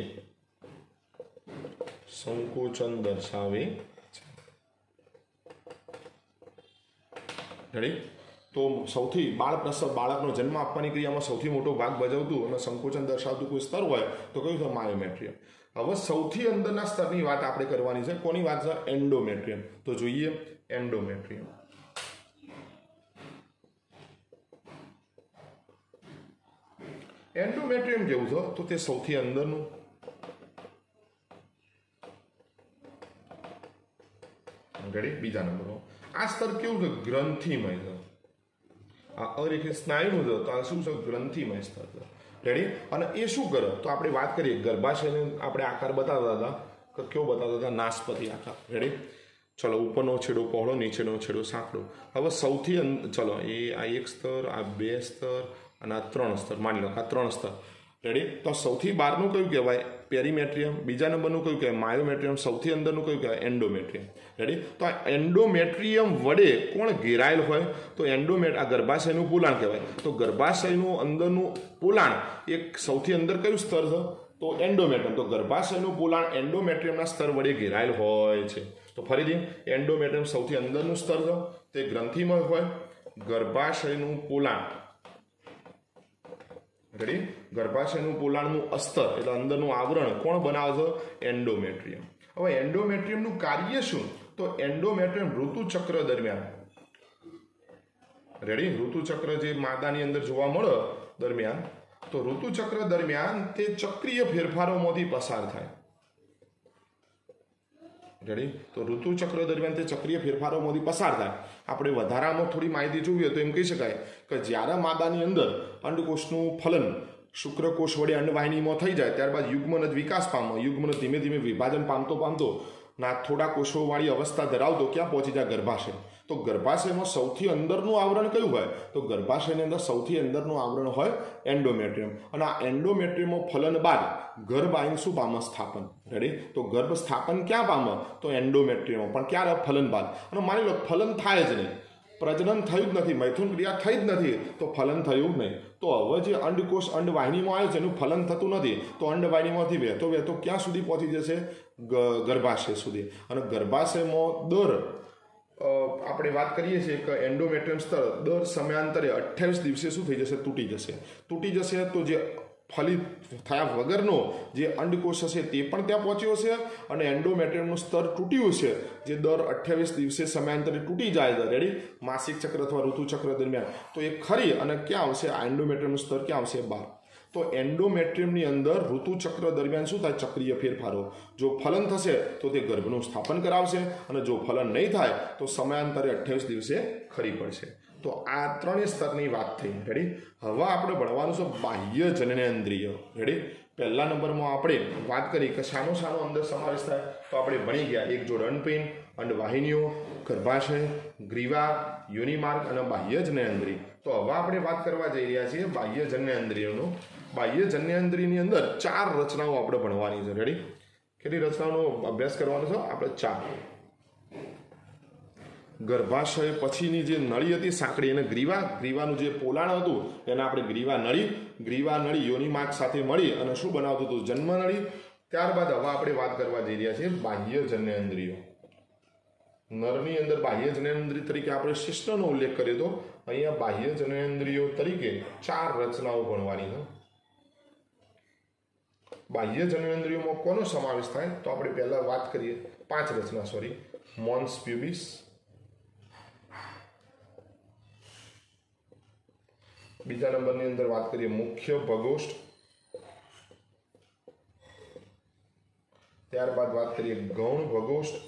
સંકોચન દર્શાવે છે. રેડી? તો સૌથી બાળ પ્રસવ બાળકનો જન્મ આપવાની ક્રિયામાં સૌથી મોટો ભાગ ભજવતું અને સંકોચન દર્શાવતું કોઈ સ્તર હોય તો કયું છે? માયોમેટ્રિયમ. હવે સૌથી અંદરના સ્તરની વાત આપણે કરવાની છે. કોની વાત છે? એન્ડોમેટ્રિયમ. તો જોઈએ એન્ડોમેટ્રિયમ. એન્ડોમેટ્રિયમ જેવું છે તો તે સૌથી અંદરનું રેડી. બીજા નંબરનો આ સ્તર કેવું છે? ગ્રંથિમય છે. આ અરેખીય સ્નાયુનું છે તો આ શું છે? ગ્રંથિમય સ્તર છે. રેડી? અને એ શું કરે તો આપણે વાત કરીએ ગર્ભાશયનો આપણે આકાર બતાવતા હતા કે કેવો બતાવતા હતા? નાસપતિ આકાર. રેડી? ચલો, ઉપરનો છેડો પહોળો, નીચેનો છેડો સાંકડો. હવે સૌથી ચલો એ આ એક સ્તર, આ બે સ્તર અને આ ત્રણ સ્તર માની લો, આ ત્રણ સ્તર. રેડી? તો સૌથી બહારનું કયું કહેવાય? પેરીમેટ્રિયમ. બીજા નંબરનું કયું કહેવાય? માયોમેટ્રિયમ. સૌથી અંદરનું કયું કહેવાય? એન્ડોમેટ્રિયમ. રેડી? તો આ એન્ડોમેટ્રિયમ વડે કોણ ઘેરાયેલ હોય? તો એન્ડોમેટ આ ગર્ભાશયનું પોલાણ કહેવાય. તો ગર્ભાશયનું અંદરનું પોલાણ એક સૌથી અંદર કયું સ્તર છે? તો એન્ડોમેટ્રિયમ. તો ગર્ભાશયનું પોલાણ એન્ડોમેટ્રિયમના સ્તર વડે ઘેરાયેલ હોય છે. તો ફરીથી એન્ડોમેટ્રિયમ સૌથી અંદરનું સ્તર છે, તે ગ્રંથિમય હોય. ગર્ભાશયનું પોલાણ રેડી? ગર્ભાશયનું પોલાણનું અસ્તર એટલે અંદરનું આવરણ કોણ બનાવે છે? એન્ડોમેટ્રિયમ. હવે એન્ડોમેટ્રિયમનું કાર્ય શું? તો એન્ડોમેટ્રિયમ ઋતુચક્ર દરમિયાન રેડી ઋતુચક્ર જે માદાની અંદર જોવા મળે દરમિયાન તો ઋતુચક્ર દરમિયાન તે ચક્રીય ફેરફારોમાંથી પસાર થાય. રેડી? તો ઋતુચક્ર દરમિયાન તે ચક્રીય ફેરફારોમાંથી પસાર થાય. આપણે વધારામાં થોડી માહિતી જોઈએ તો એમ કહી શકાય કે જ્યારે માદાની અંદર અંડકોષનું ફલન શુક્રકોષ વડે અંડવાહિનીમાં થઈ જાય ત્યારબાદ યુગ્મનદ વિકાસ પામે. યુગ્મનદ ધીમે ધીમે વિભાજન પામતો પામતો ના થોડા કોષોવાળી અવસ્થા ધરાવતો ક્યાં પહોંચી જાય? ગર્ભાશય. તો ગર્ભાશયમાં સૌથી અંદરનું આવરણ કયું હોય? તો ગર્ભાશયની અંદર સૌથી અંદરનું આવરણ હોય એન્ડોમેટ્રિયમ. અને આ એન્ડોમેટ્રિયમમાં ફલન બાદ ગર્ભાશય શું પામે? સ્થાપન. રેડી? તો ગર્ભ સ્થાપન ક્યાં પામે? તો એન્ડોમેટ્રિયમ. પણ ક્યારે? ફલન બાદ. અને માની લો ફલન થાય જ નહીં, પ્રજનન થયું જ નથી, મૈથુન ક્રિયા થઈ જ નથી, તો ફલન થયું નહીં. તો હવે જે અંડકોષ અંડવાહિનીમાં આવ્યો છે એનું ફલન થતું નથી, તો અંડવાહિનીમાંથી વહેતો વહેતો ક્યાં સુધી પહોંચી જશે? ગર્ભાશય સુધી. અને ગર્ભાશયમાં દર આપણે વાત કરીએ છીએ કે એન્ડોમેટ્રિયમ સ્તર દર સમયાંતરે અઠ્યાવીસ દિવસે શું થઈ જશે? તૂટી જશે. તૂટી જશે તો જે ફલિત થયા વગરનો જે અંડકોષ હશે તે પણ ત્યાં પહોંચ્યો છે અને એન્ડોમેટ્રિયમનું સ્તર તૂટ્યું છે જે દર અઠ્યાવીસ દિવસે સમયાંતરે તૂટી જાય છે. રેડી? માસિક ચક્ર અથવા ઋતુચક્ર દરમિયાન. તો એ ખરી અને ક્યાં આવશે? આ એન્ડોમેટ્રિયમનું સ્તર ક્યાં આવશે? બહાર. તો એન્ડોમેટ્રિયમની અંદર ઋતુચક્ર દરમિયાન શું થાય? ચક્રીય ફેરફારો. જો ફલન થશે તો તે ગર્ભનું સ્થાપન કરાવશે અને જો ફલન નહીં થાય તો સમયાંતરે અઠ્યાવીસ દિવસે ખરી પડશે. તો આ ત્રણેય સ્તરની વાત થઈ. રેડી? હવે આપણે ભણવાનું છે બાહ્ય જનનેન્દ્રિય. રેડી? પહેલા નંબરમાં આપણે વાત કરી કે શાનો શાનો અંદર સમાવેશ થાય તો આપણે ભણી ગયા એક જોડ અંડપિંડ, અંડવાહિનીઓ, ગર્ભાશય, ગ્રીવા, યોનિમાર્ગ અને બાહ્ય જનનેન્દ્રિય. તો હવે આપણે વાત કરવા જઈ રહ્યા છીએ બાહ્ય જનનેન્દ્રિયનું. બાહ્ય જનનેન્દ્રિયની અંદર ચાર રચનાઓ આપણે ભણવાની છે. રેડી? કેટલી રચનાઓનો અભ્યાસ કરવાનો છે આપણે? ચાર. ગર્ભાશય પછીની જે નળી હતી સાંકડી એને ગ્રીવા, ગ્રીવાનું જે પોલાણ હતું એને આપણે ગ્રીવા નળી, ગ્રીવા નળી યોનિમાર્ગ સાથે મળી અને શું બનાવતું હતું? જન્મ નળી. ત્યારબાદ હવે આપણે વાત કરવા જઈ રહ્યા છીએ બાહ્ય જનનેન્દ્રિયો. નરની અંદર બાહ્ય જનનેન્દ્રિય તરીકે આપણે શિશ્નનો ઉલ્લેખ કર્યો હતો. અહીંયા બાહ્ય જનનેન્દ્રિયો તરીકે ચાર રચનાઓ ભણવાની છે. બાહ્ય જનનેન્દ્રિયોમાં કોનો સમાવેશ થાય તો આપણે પહેલા વાત કરીએ પાંચ રચના સોરી મોન્સ પ્યુબિસ, બીજા નંબરની અંદર વાત કરીએ મુખ્ય ભગોષ્ઠ, ત્યારબાદ વાત કરીએ ગૌણ ભગોષ્ઠ,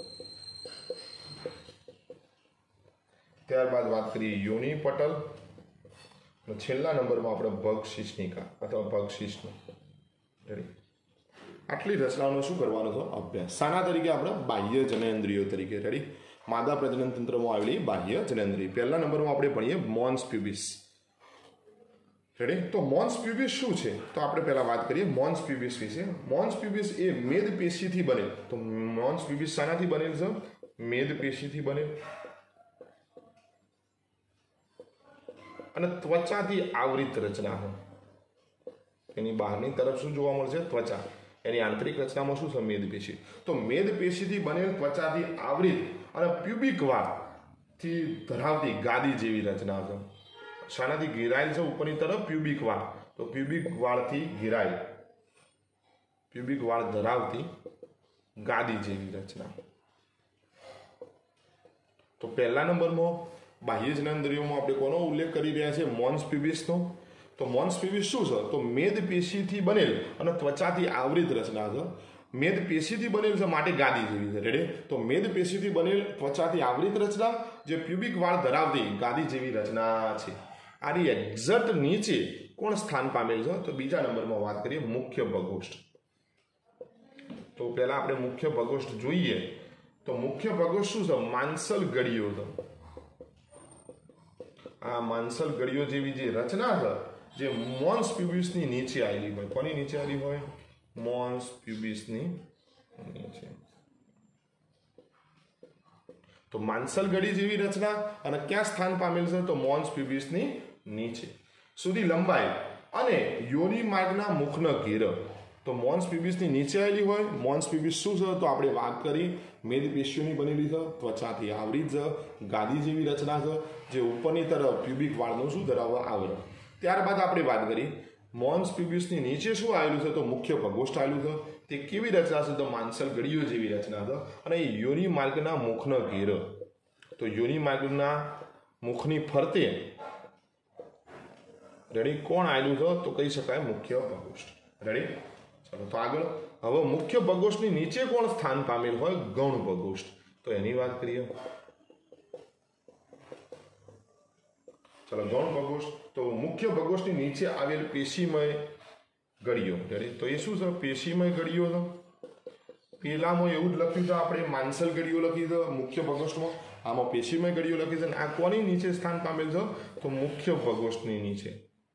ત્યારબાદ વાત કરીએ યોનિ પટલ અને છેલ્લા નંબરમાં આપણે ભગશિશ્નિકા અથવા ભગશિશ્ન. રેડી? આટલી રચનાઓનો શું કરવાનો હતો? અભ્યાસ. શાના તરીકે? આપણે બાહ્ય જનનેન્દ્રિયો તરીકે. રેડી? માદા પ્રજનન તંત્રમાં આવેલી બાહ્ય જનનેન્દ્રિય. પહેલા નંબરમાં આપણે ભણીએ મોન્સ પ્યુબિસ. રેડી? તો મોન્સ પ્યુબિસ શું છે? તો આપણે પહેલા વાત કરીએ મોન્સ પ્યુબિસ વિશે. મોન્સ પ્યુબિસ એ મેદ પેશીથી બનેલ. તો મોન્સ પ્યુબિસ શાનાથી બનેલ છે? મેદ પેશીથી બનેલ અને ત્વચાથી આવૃત રચના છે. એની બહારની તરફ શું જોવા મળશે? ત્વચા. એની આંતરિક રચનામાં શું છે? મેદ પેશી. તો મેદ પેશીથી બનેલ ત્વચાથી આવૃત અને પ્યુબિક વાળથી ધરાવતી ગાદી જેવી રચના છે. શાનાથી ઘેરાયેલ છે? ઉપરની તરફ પ્યુબિક વાળ. તો પ્યુબિક વાળથી ઘેરાયેલ, પ્યુબિક વાળ ધરાવતી ગાદી જેવી રચના. તો પહેલા નંબરમાં બાહ્ય જનનેન્દ્રિયોમાં આપણે કોનો ઉલ્લેખ કરી રહ્યા છીએ? મોન્સ પ્યુબિસનો. તો મોન્સ પ્યુબિસ શું છે? તો મેદ પેશીથી બનેલ અને ત્વચાથી આવૃત રચના છે. મેદ પેશીથી બનેલ છે માટે ગાદી જેવી છે. રેડી? તો મેદ પેશીથી બનેલ ત્વચાથી આવૃત રચના જે પ્યુબિક વાળ ધરાવતી ગાદી જેવી રચના છે. આની એક્ઝેક્ટ નીચે કોણ સ્થાન પામેલ છે? તો બીજા નંબરમાં વાત કરીએ મુખ્ય પ્રકોષ્ઠ. તો પહેલા આપણે મુખ્ય પ્રકોષ્ઠ જોઈએ. તો મુખ્ય પ્રકોષ્ઠ શું છે? માંસલ ગળીઓ છે. આ માંસલ ગળીઓ જેવી જે રચના છે જે મોન્સ પ્યુબિસની નીચે આવેલી હોય. કોની નીચે આવેલી હોય? મોન્સ પ્યુબિસની નીચે. તો માંસલ ગળી જેવી રચના અને ક્યાં સ્થાન પામેલ છે? તો મોન્સ પ્યુબિસની નીચે સુધી લંબાઈ અને યોનિ માર્ગના મુખનો ઘેર. તો મોન્સ પ્યુબિસની નીચે આવેલી હોય. મોન્સ પ્યુબિસ શું છે? તો આપણે વાત કરી મેદ પેશીઓની બનેલી છે, ત્વચાથી આવૃત છે, ગાદી જેવી રચના છે જે ઉપરની તરફ પ્યુબિક વાળનું શું ધરાવવા આવરણ. ત્યારબાદ આપણે વાત કરી મોન્સ પ્યુબિસની નીચે શું આવેલું છે? તો મુખ્ય પ્રકોષ્ઠ આવેલું છે. તે કેવી રચના છે? તો માંસલ ગળીઓ જેવી રચના છે અને યોનિ માર્ગના મુખનો ઘેર. તો યોનિ માર્ગના મુખની ફરતે રેડી કોણ આવેલું છે? તો કહી શકાય મુખ્ય પ્રકોષ્ઠ. રેડી? ચાલો તો આગળ. હવે મુખ્ય પ્રકોષ્ઠની નીચે કોણ સ્થાન પામેલ હોય? ગૌણ પ્રકોષ્ઠ. તો એની વાત કરીએ. ચલો ગૌણ પ્રકોષ્ઠ. તો મુખ્ય પ્રકોષ્ઠની નીચે આવેલ પેશીમય ગળીઓ. તો એ શું છે? પેશીમય ગળીઓ છે. પેલામાં એવું જ લખ્યું છે આપણે માંસલ ગળીઓ લખી છે મુખ્ય પ્રકોષ્ઠમાં. આમાં પેશીમય ગળીઓ લખી છે. આ કોની નીચે સ્થાન પામેલ છે? તો મુખ્ય પ્રકોષ્ઠની નીચે.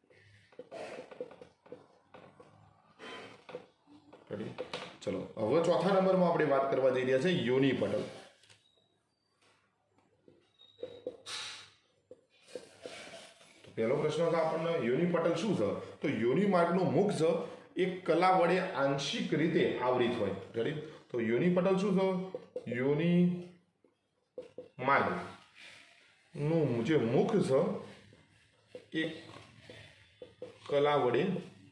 ચલો હવે ચોથા નંબરમાં આપણે વાત કરવા જઈ રહ્યા છે યોનિ પટલ. પહેલો પ્રશ્ન છે આપણને યોનિ પટલ શું છે? તો યોનિ માર્ગનો મુખ છે એક કલા વડે આંશિક રીતે આવૃત હોય. રેડી? તો યોનિ પટલ શું છે? યોનિ માર્ગ નું જે મુખ છે એક કલા વડે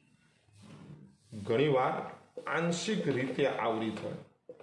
ઘણીવાર આંશિક રીતે આવૃત હોય.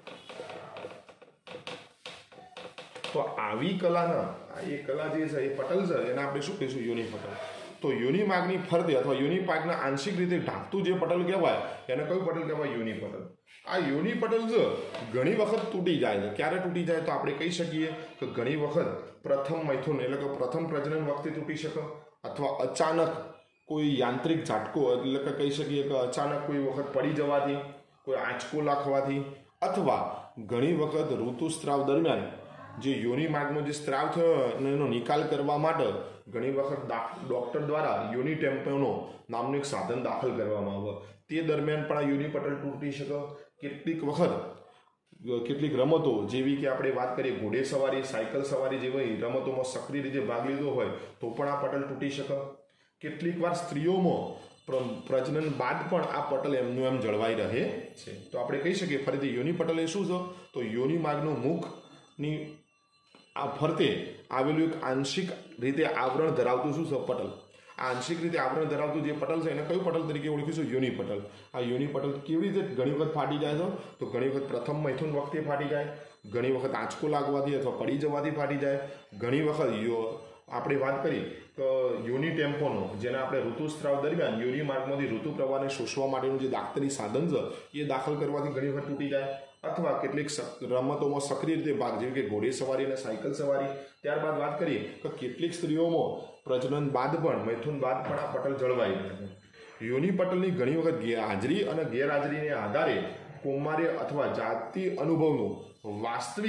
તો આવી કલાના એ કલા જે છે એ પટલ છે એને આપણે શું કહીશું? યોનિ પટલ. તો યોનિ માર્ગની ફરતે અથવા યોનિ માર્ગના આંશિક રીતે ઢાંકતું જે પટલ કહેવાય એને કયું પટલ કહેવાય? યોનિ પટલ. આ યોનિ પટલ છે ઘણી વખત તૂટી જાય છે. ક્યારે તૂટી જાય? તો આપણે કહી શકીએ કે ઘણી વખત પ્રથમ મૈથુન એટલે કે પ્રથમ પ્રજનન વખતે તૂટી શકે અથવા અચાનક કોઈ યાંત્રિક ઝાટકો એટલે કે કહી શકીએ કે અચાનક કોઈ વખત પડી જવાથી, કોઈ આંચકો લાખવાથી અથવા ઘણી વખત ઋતુસ્રાવ દરમિયાન જે યોનિ માર્ગનો જે સ્ત્રાવ થયો એનો નિકાલ કરવા માટે ઘણી વખત ડૉક્ટર દ્વારા યોનિ ટેમ્પોનો નામનું એક સાધન દાખલ કરવામાં આવે. તે દરમિયાન પણ આ યોનિ પટલ તૂટી શકે. કેટલીક વખત કેટલીક રમતો જેવી કે આપણે વાત કરીએ ઘોડે સવારી, સાયકલ સવારી જેવી રમતોમાં સક્રિય રીતે ભાગ લીધો હોય તો પણ આ પટલ તૂટી શકે. કેટલીક વાર સ્ત્રીઓમાં પ્રજનન બાદ પણ આ પટલ એમનું એમ જળવાઈ રહે છે. તો આપણે કહી શકીએ ફરીથી યોનિ પટલ એ શું છે? તો યોનિ માર્ગનું મુખની આ ફરતે આવેલું એક આંશિક રીતે આવરણ ધરાવતું શું છે? પટલ. આ આંશિક રીતે આવરણ ધરાવતું જે પટલ છે એને કયું પટલ તરીકે ઓળખીશું? યોનિ પટલ. આ યોનિ પટલ કેવી રીતે ઘણી વખત ફાટી જાય છે? તો ઘણી વખત પ્રથમ મૈથુન વખતે ફાટી જાય, ઘણી વખત આંચકો લાગવાથી અથવા પડી જવાથી ફાટી જાય, ઘણી વખત આપણે વાત કરી તો યોનિ ટેમ્પોનો જેને આપણે ઋતુસ્રાવ દરમિયાન યોનિ માર્ગમાંથી ઋતુ પ્રવાહને શોષવા માટેનું જે દાખતરી સાધન છે એ દાખલ કરવાથી ઘણી વખત તૂટી જાય. અથવા કેટલીક રમતોમાં સક્રિય રીતે ભાગ જેવી કે ઘોડે સવારી અને સાયકલ સવારી. ત્યારબાદ વાત કરીએ તો કેટલીક સ્ત્રીઓમાં પ્રજનન બાદ પણ મૈથુન બાદ પણ આ પટલ જળવાઈ રહે છે. યોનિ પટલની ઘણી વખત હાજરી અને ગેરહાજરીને આધારે કૌમાર્ય અથવા જાતિ અનુભવનું વાસ્તવિક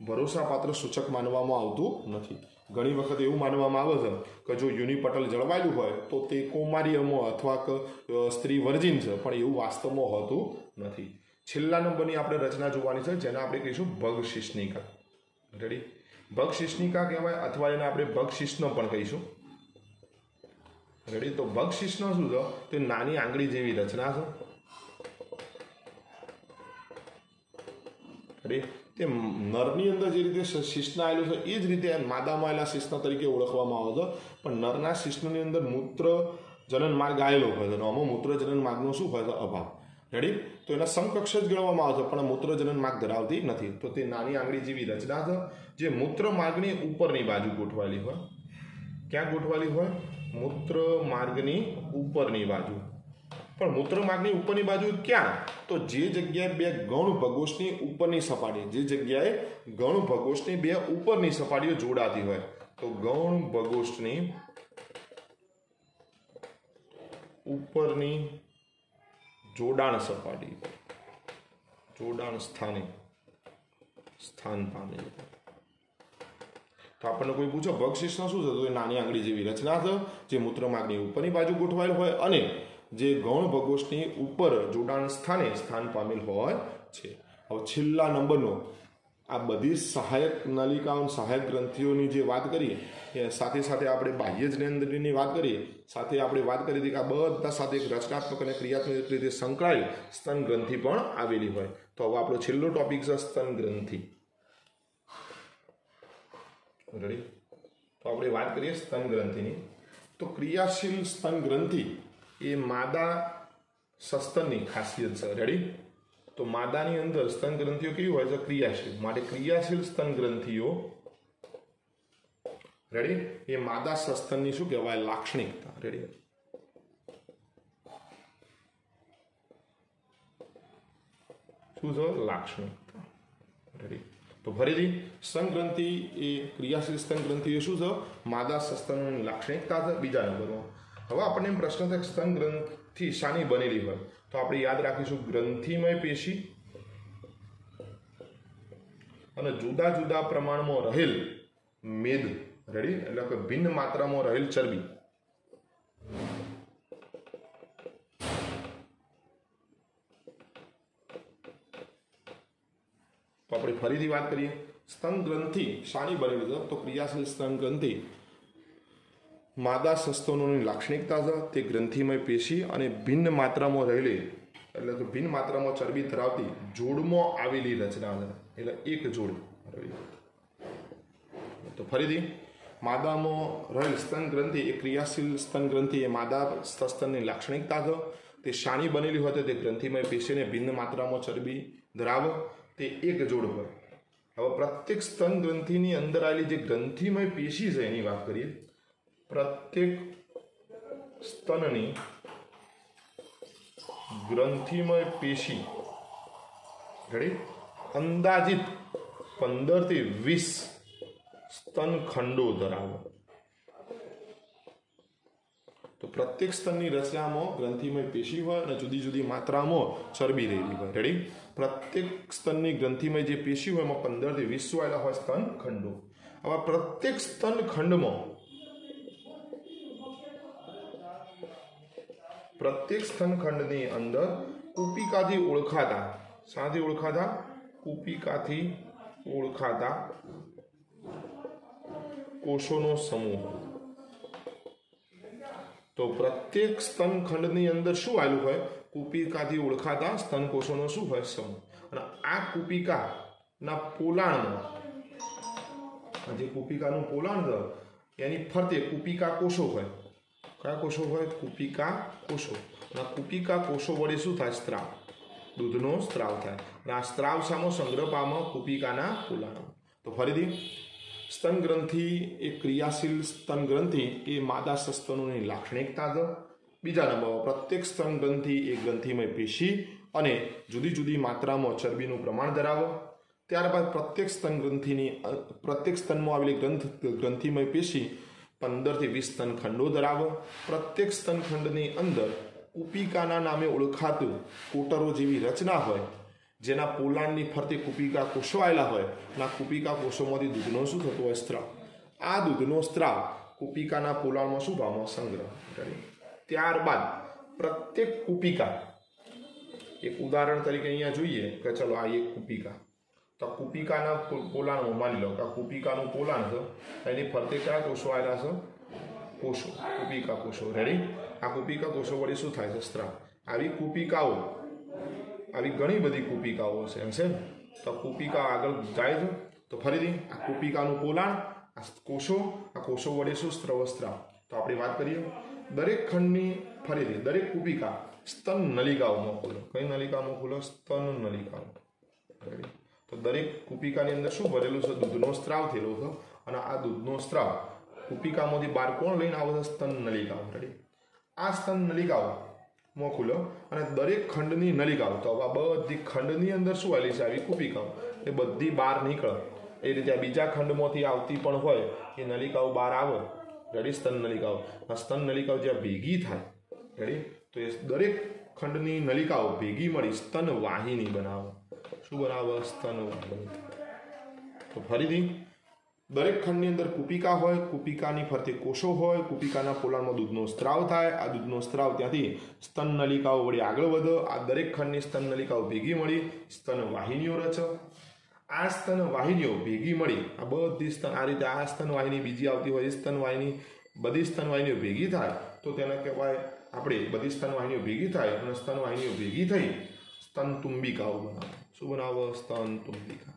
ભરોસાપાત્ર સૂચક માનવામાં આવતું નથી. ઘણી વખત એવું માનવામાં આવે છે કે જો યુનિપટલ જળવાયેલું હોય તો તે કૌમાર્યમાં અથવા કે સ્ત્રી વર્જિન છે, પણ એવું વાસ્તવમાં હોતું નથી. છેલ્લા નંબરની આપણે રચના જોવાની છે, જેને આપણે કહીશું ભગશિષ્ણિકા. રેડી? ભગશિષ્ણિકા કહેવાય અથવા એને આપણે ભગશિષ્ણ પણ કહીશું. રેડી? તો ભગશિષ્ણ શું છે? તે નાની આંગળી જેવી રચના છે. રેડી? તે નરની અંદર જે રીતે શિશ્ન આવેલું છે એ જ રીતે માદામાં આવેલા શિશ્ન તરીકે ઓળખવામાં આવે છે, પણ નરના શિશ્નની અંદર મૂત્ર જનન માર્ગ આવેલો હોય છે. આમાં મૂત્ર જનન માર્ગનો શું હોય છે? અભાવ. રેડી? તો એના સમકક્ષ જ ગણવામાં આવે છે, પણ મૂત્ર જનન માર્ગ ધરાવતી નથી. તો તે નાની આંગળી જેવી રચના છે જે મૂત્ર માર્ગની ઉપરની બાજુ ગોઠવાયેલી હોય. ક્યાં ગોઠવાયેલી હોય? મૂત્ર માર્ગની ઉપરની બાજુ. પણ મૂત્ર માર્ગની ઉપરની બાજુ ક્યાં? તો જે જગ્યાએ બે ગૌણ ભગોષની ઉપરની સપાટી, જે જગ્યાએ ગૌણ ભગોષની બે ઉપરની સપાટીઓ જોડાતી હોય, તો ગૌણ ભગોષની ઉપરની જોડાણ સપાટી, જોડાણ સ્થાને સ્થાન પામેલી. તો આપણને કોઈ પૂછો ભગશિષ્ણ શું છે, તો એ નાની આંગળી જેવી રચના છે જે મૂત્ર માર્ગની ઉપરની બાજુ ગોઠવાયેલ હોય અને જે ગૌણ ભગોષની ઉપર જોડાણ સ્થાને સ્થાન પામેલ હોય છે. હવે છેલ્લા નંબરનો આ બધી સહાયક નલિકાઓ, સહાયક ગ્રંથિઓની જે વાત કરીએ એ સાથે સાથે આપણે બાહ્ય જ્ઞેન્દ્રિયની વાત કરીએ, સાથે આપણે વાત કરી હતી કે આ બધા સાથે એક રચનાત્મક અને ક્રિયાત્મક રીતે સંકળાયેલ સ્તન ગ્રંથિ પણ આવેલી હોય. તો હવે આપણો છેલ્લો ટોપિક છે સ્તન ગ્રંથિ. રેડી? તો આપણે વાત કરીએ સ્તન ગ્રંથિની. તો ક્રિયાશીલ સ્તન ગ્રંથિ એ માદા સસ્તનની ખાસિયત છે. રેડી? તો માદાની અંદર સ્તન ગ્રંથિઓ કેવી હોય છે? ક્રિયાશીલ. માટે ક્રિયાશીલ સ્તન ગ્રંથિઓ, રેડી, એ માદા સસ્તનની શું કહેવાય? લાક્ષણિકતા. રેડી? શું છે? લાક્ષણિકતા. રેડી? તો ફરીથી સ્તન ગ્રંથિ એ ક્રિયાશીલ સ્તન ગ્રંથિ એ શું છે? માદા સસ્તનની લાક્ષણિકતા છે. બીજા નંબરમાં હવે આપણને એમ પ્રશ્ન થાય સ્તન ગ્રંથિ શાની બનેલી હોય? તો આપણે યાદ રાખીશું ગ્રંથિમય પેશી અને જુદા જુદા પ્રમાણમાં રહેલ મેદ. રેડી? એટલે કે ભિન્ન માત્રામાં રહેલ ચરબી. તો આપણે ફરીથી વાત કરીએ સ્તન ગ્રંથિ શાની બનેલી છે? તો ક્રિયાશીલ સ્તન ગ્રંથિ માદા સસ્તનોની લાક્ષણિકતા છે. તે ગ્રંથિમય પેશી અને ભિન્ન માત્રામાં રહેલી, એટલે કે ભિન્ન માત્રામાં ચરબી ધરાવતી જોડમાં આવેલી રચના છે. એટલે એક જોડ. તો ફરીથી માદામાં રહેલ સ્તન ગ્રંથિ એ ક્રિયાશીલ સ્તન ગ્રંથિ એ માદા સસ્તનની લાક્ષણિકતા છે. તે શાની બનેલી હોય તો તે ગ્રંથિમય પેશીને ભિન્ન માત્રામાં ચરબી ધરાવે. તે એક જોડ હોય. હવે પ્રત્યેક સ્તન ગ્રંથિની અંદર આવેલી જે ગ્રંથિમય પેશી છે એની વાત કરીએ. પ્રત્યેક સ્તનની ગ્રંથિમય પેશી, રેડી, અંદાજિત પંદર થી વીસ સ્તન ખંડો ધરાવે. તો પ્રત્યેક સ્તનની રચનામાં ગ્રંથિમય પેશી હોય અને જુદી જુદી માત્રામાં ચરબી રહેલી હોય. રેડી? પ્રત્યેક સ્તનની ગ્રંથિમય જે પેશી હોય એમાં પંદર થી વીસ આવેલા હોય સ્તન ખંડો. હવે પ્રત્યેક સ્તન ખંડમાં પ્રત્યેક સ્તનખંડની અંદર કુપિકાથી ઓળખાતા, શાથી ઓળખાતા? કુપિકાથી ઓળખાતા કોષોનો સમૂહ. તો પ્રત્યેક સ્તનખંડની અંદર શું આવેલું હોય? કુપિકાથી ઓળખાતા સ્તન કોષોનો શું હોય? સમૂહ. અને આ કુપિકાના પોલાણમાં, જે કુપિકાનું પોલાણ છે એની ફરતે કુપિકા કોષો હોય. કયા કોષો હોય? કુપિકા કોષો. અને કુપિકા કોષો વડે શું થાય? સ્ત્રાવ. દૂધનો સ્ત્રાવ થાય. અને આ સ્ત્રાવ સામો સંગ્રહ પામે કુપિકાના પોલાણો. તો ફરીથી સ્તન ગ્રંથિ એ ક્રિયાશીલ સ્તન ગ્રંથિ એ માદા સસ્તનોની લાક્ષણિકતા છે. બીજા નંબર પ્રત્યેક સ્તન ગ્રંથિ એ ગ્રંથિમય પેશી અને જુદી જુદી માત્રામાં ચરબીનું પ્રમાણ ધરાવે. ત્યારબાદ પ્રત્યેક સ્તન ગ્રંથિની પ્રત્યેક સ્તનમાં આવેલી ગ્રંથ ગ્રંથિમય પેશી પંદર થી વીસ સ્તન ખંડો ધરાવે. પ્રત્યેક સ્તનખંડની અંદર કુપિકાના નામે ઓળખાતું કોટરો જેવી રચના હોય, જેના પોલાણની ફરતે કુપિકા કોષો આવેલા હોય અને આ કુપિકા કોષોમાંથી દૂધનો શું થતો હોય? સ્ત્રાવ. આ દૂધનો સ્ત્રાવ કુપિકાના પોલાણમાં શું ભાવમાં સંગ્રહ કરે. ત્યારબાદ પ્રત્યેક કુપિકા, એક ઉદાહરણ તરીકે અહીંયા જોઈએ કે ચલો આ એક કુપિકા, તો કુપિકાના પોલાણમાં માની લો કે આ કુપિકાનું પોલાણ છે, એની ફરતે કયા કોષો આવેલા છે? કોષો, કુપિકા કોષો. રેડી? આ કુપિકા કોષો વડે શું થાય છે? સ્ત્રાવ. આવી કુપિકાઓ, આવી ઘણી બધી કુપિકાઓ છે હશે ને, તો કુપિકા આગળ જાય છે, તો ફરીથી આ કુપિકાનું પોલાણ, આ કોષો, આ કોષો વડે શું? સ્ત્રવ સ્ત્રાવ. તો આપણે વાત કરીએ દરેક ખંડની, ફરીથી દરેક કુપિકા સ્તન નલિકાઓમાં ખુલે. કઈ નલિકામાં ખુલે? સ્તન નલિકાઓ. તો દરેક કુપિકાની અંદર શું ભરેલું છે? દૂધનો સ્ત્રાવ થયેલો છે, અને આ દૂધનો સ્ત્રાવ કુપિકામાંથી બહાર કોણ લઈને આવે છે? સ્તન નલિકાઓ. રેડી? આ સ્તન નલિકાઓમાં ખુલે અને દરેક ખંડની નલિકાઓ, તો આ બધી ખંડની અંદર શું આવેલી છે? આવી કુપિકાઓ, એ બધી બહાર નીકળે. એ રીતે આ બીજા ખંડમાંથી આવતી પણ હોય એ નલિકાઓ બહાર આવે. રેડી? સ્તન નલિકાઓ. આ સ્તન નલિકાઓ જ્યાં ભેગી થાય, રેડી, તો એ દરેક ખંડની નલિકાઓ ભેગી મળી સ્તન વાહિની બનાવે. શું બનાવે? સ્તન વાહિની. તો ફરીથી દરેક ખંડની અંદર કુપિકા હોય, કુપિકાની ફરતે કોષો હોય, કુપિકાના પોલાણમાં દૂધનો સ્ત્રાવ થાય, આ દૂધનો સ્ત્રાવ ત્યાંથી સ્તન નલિકાઓ વળી આગળ વધે, આ દરેક ખંડની સ્તન નલિકાઓ ભેગી મળી સ્તન વાહિનીઓ રચે. આ સ્તન વાહિનીઓ ભેગી મળી આ બધી સ્તન, આ રીતે આ સ્તન વાહિની બીજી આવતી હોય, સ્તન વાહિની, બધી સ્તન વાહિનીઓ ભેગી થાય તો તેને કહેવાય, આપણે બધી સ્તન વાહિનીઓ ભેગી થાય અને સ્તન વાહિનીઓ ભેગી થઈ સ્તન તુંબિકાઓ બનાવે. શું બનાવે? સ્તન તુંબિકા.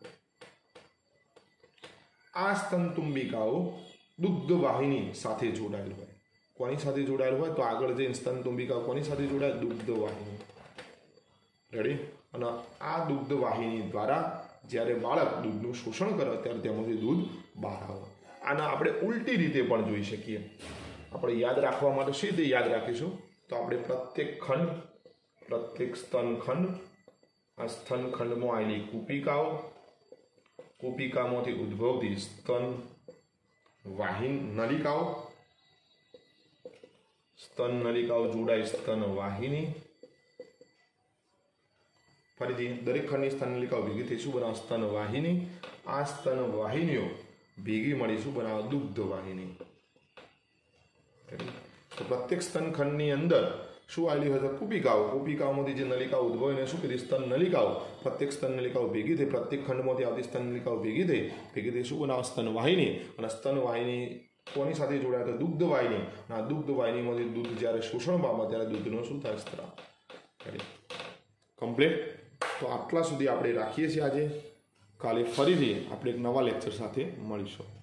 આ સ્તન તુંબિકાઓ દુગ્ધ વાહિની સાથે જોડાયેલ હોય. કોની સાથે જોડાયેલ હોય? તો આગળ જઈને સ્તન તુંબિકાઓ કોની સાથે જોડાય? દુગ્ધ વાહિની. રેડી? અને આ દુગ્ધ વાહિની દ્વારા જ્યારે બાળક દૂધનું શોષણ કરે ત્યારે તેમાંથી દૂધ બહાર આવે. આના આપણે ઉલટી રીતે પણ જોઈ શકીએ. આપણે યાદ રાખવા માટે શી રીતે યાદ રાખીશું? તો આપણે પ્રત્યેક ખંડ, પ્રત્યેક સ્તનખંડ, આ સ્તનખંડમાં આવેલી કુપિકાઓ, કુપિકામાંથી ઉદ્ભવતી સ્તન વાહિન નલિકાઓ, સ્તન નલિકાઓ જોડાય સ્તન વાહિની, ફરીથી દરેક ખંડની સ્તન નલિકાઓ ભેગી થઈ શું બનાવે? સ્તન વાહિની. આ સ્તન વાહિનીઓ ભેગી મળી શું બનાવે? દુગ્ધ વાહિની. તો પ્રત્યેક સ્તનખંડની અંદર શું આવેલી હોય છે? કુપિકાઓ. કુપિકાઓમાંથી જે નલિકાઓ ઉદ્ભવે એને શું કરી? સ્તન નલિકાઓ. પ્રત્યેક સ્તન નલિકાઓ ભેગી થઈ, પ્રત્યેક ખંડમાંથી આવતી સ્તન નલિકાઓ ભેગી થઈ, ભેગી થઈ શું બનાવે? સ્તન વાહિની. અને સ્તન વાહિની કોની સાથે જોડાય? તો દુગ્ધ વાહિની. અને આ દુગ્ધ વાહિનીમાંથી દૂધ જ્યારે શોષણ પામે ત્યારે દૂધનો શું થાય? સ્ત્રાવ. કમ્પ્લીટ. તો આટલા સુધી આપણે રાખીએ છીએ આજે. કાલે ફરીથી આપણે એક નવા લેક્ચર સાથે મળીશું.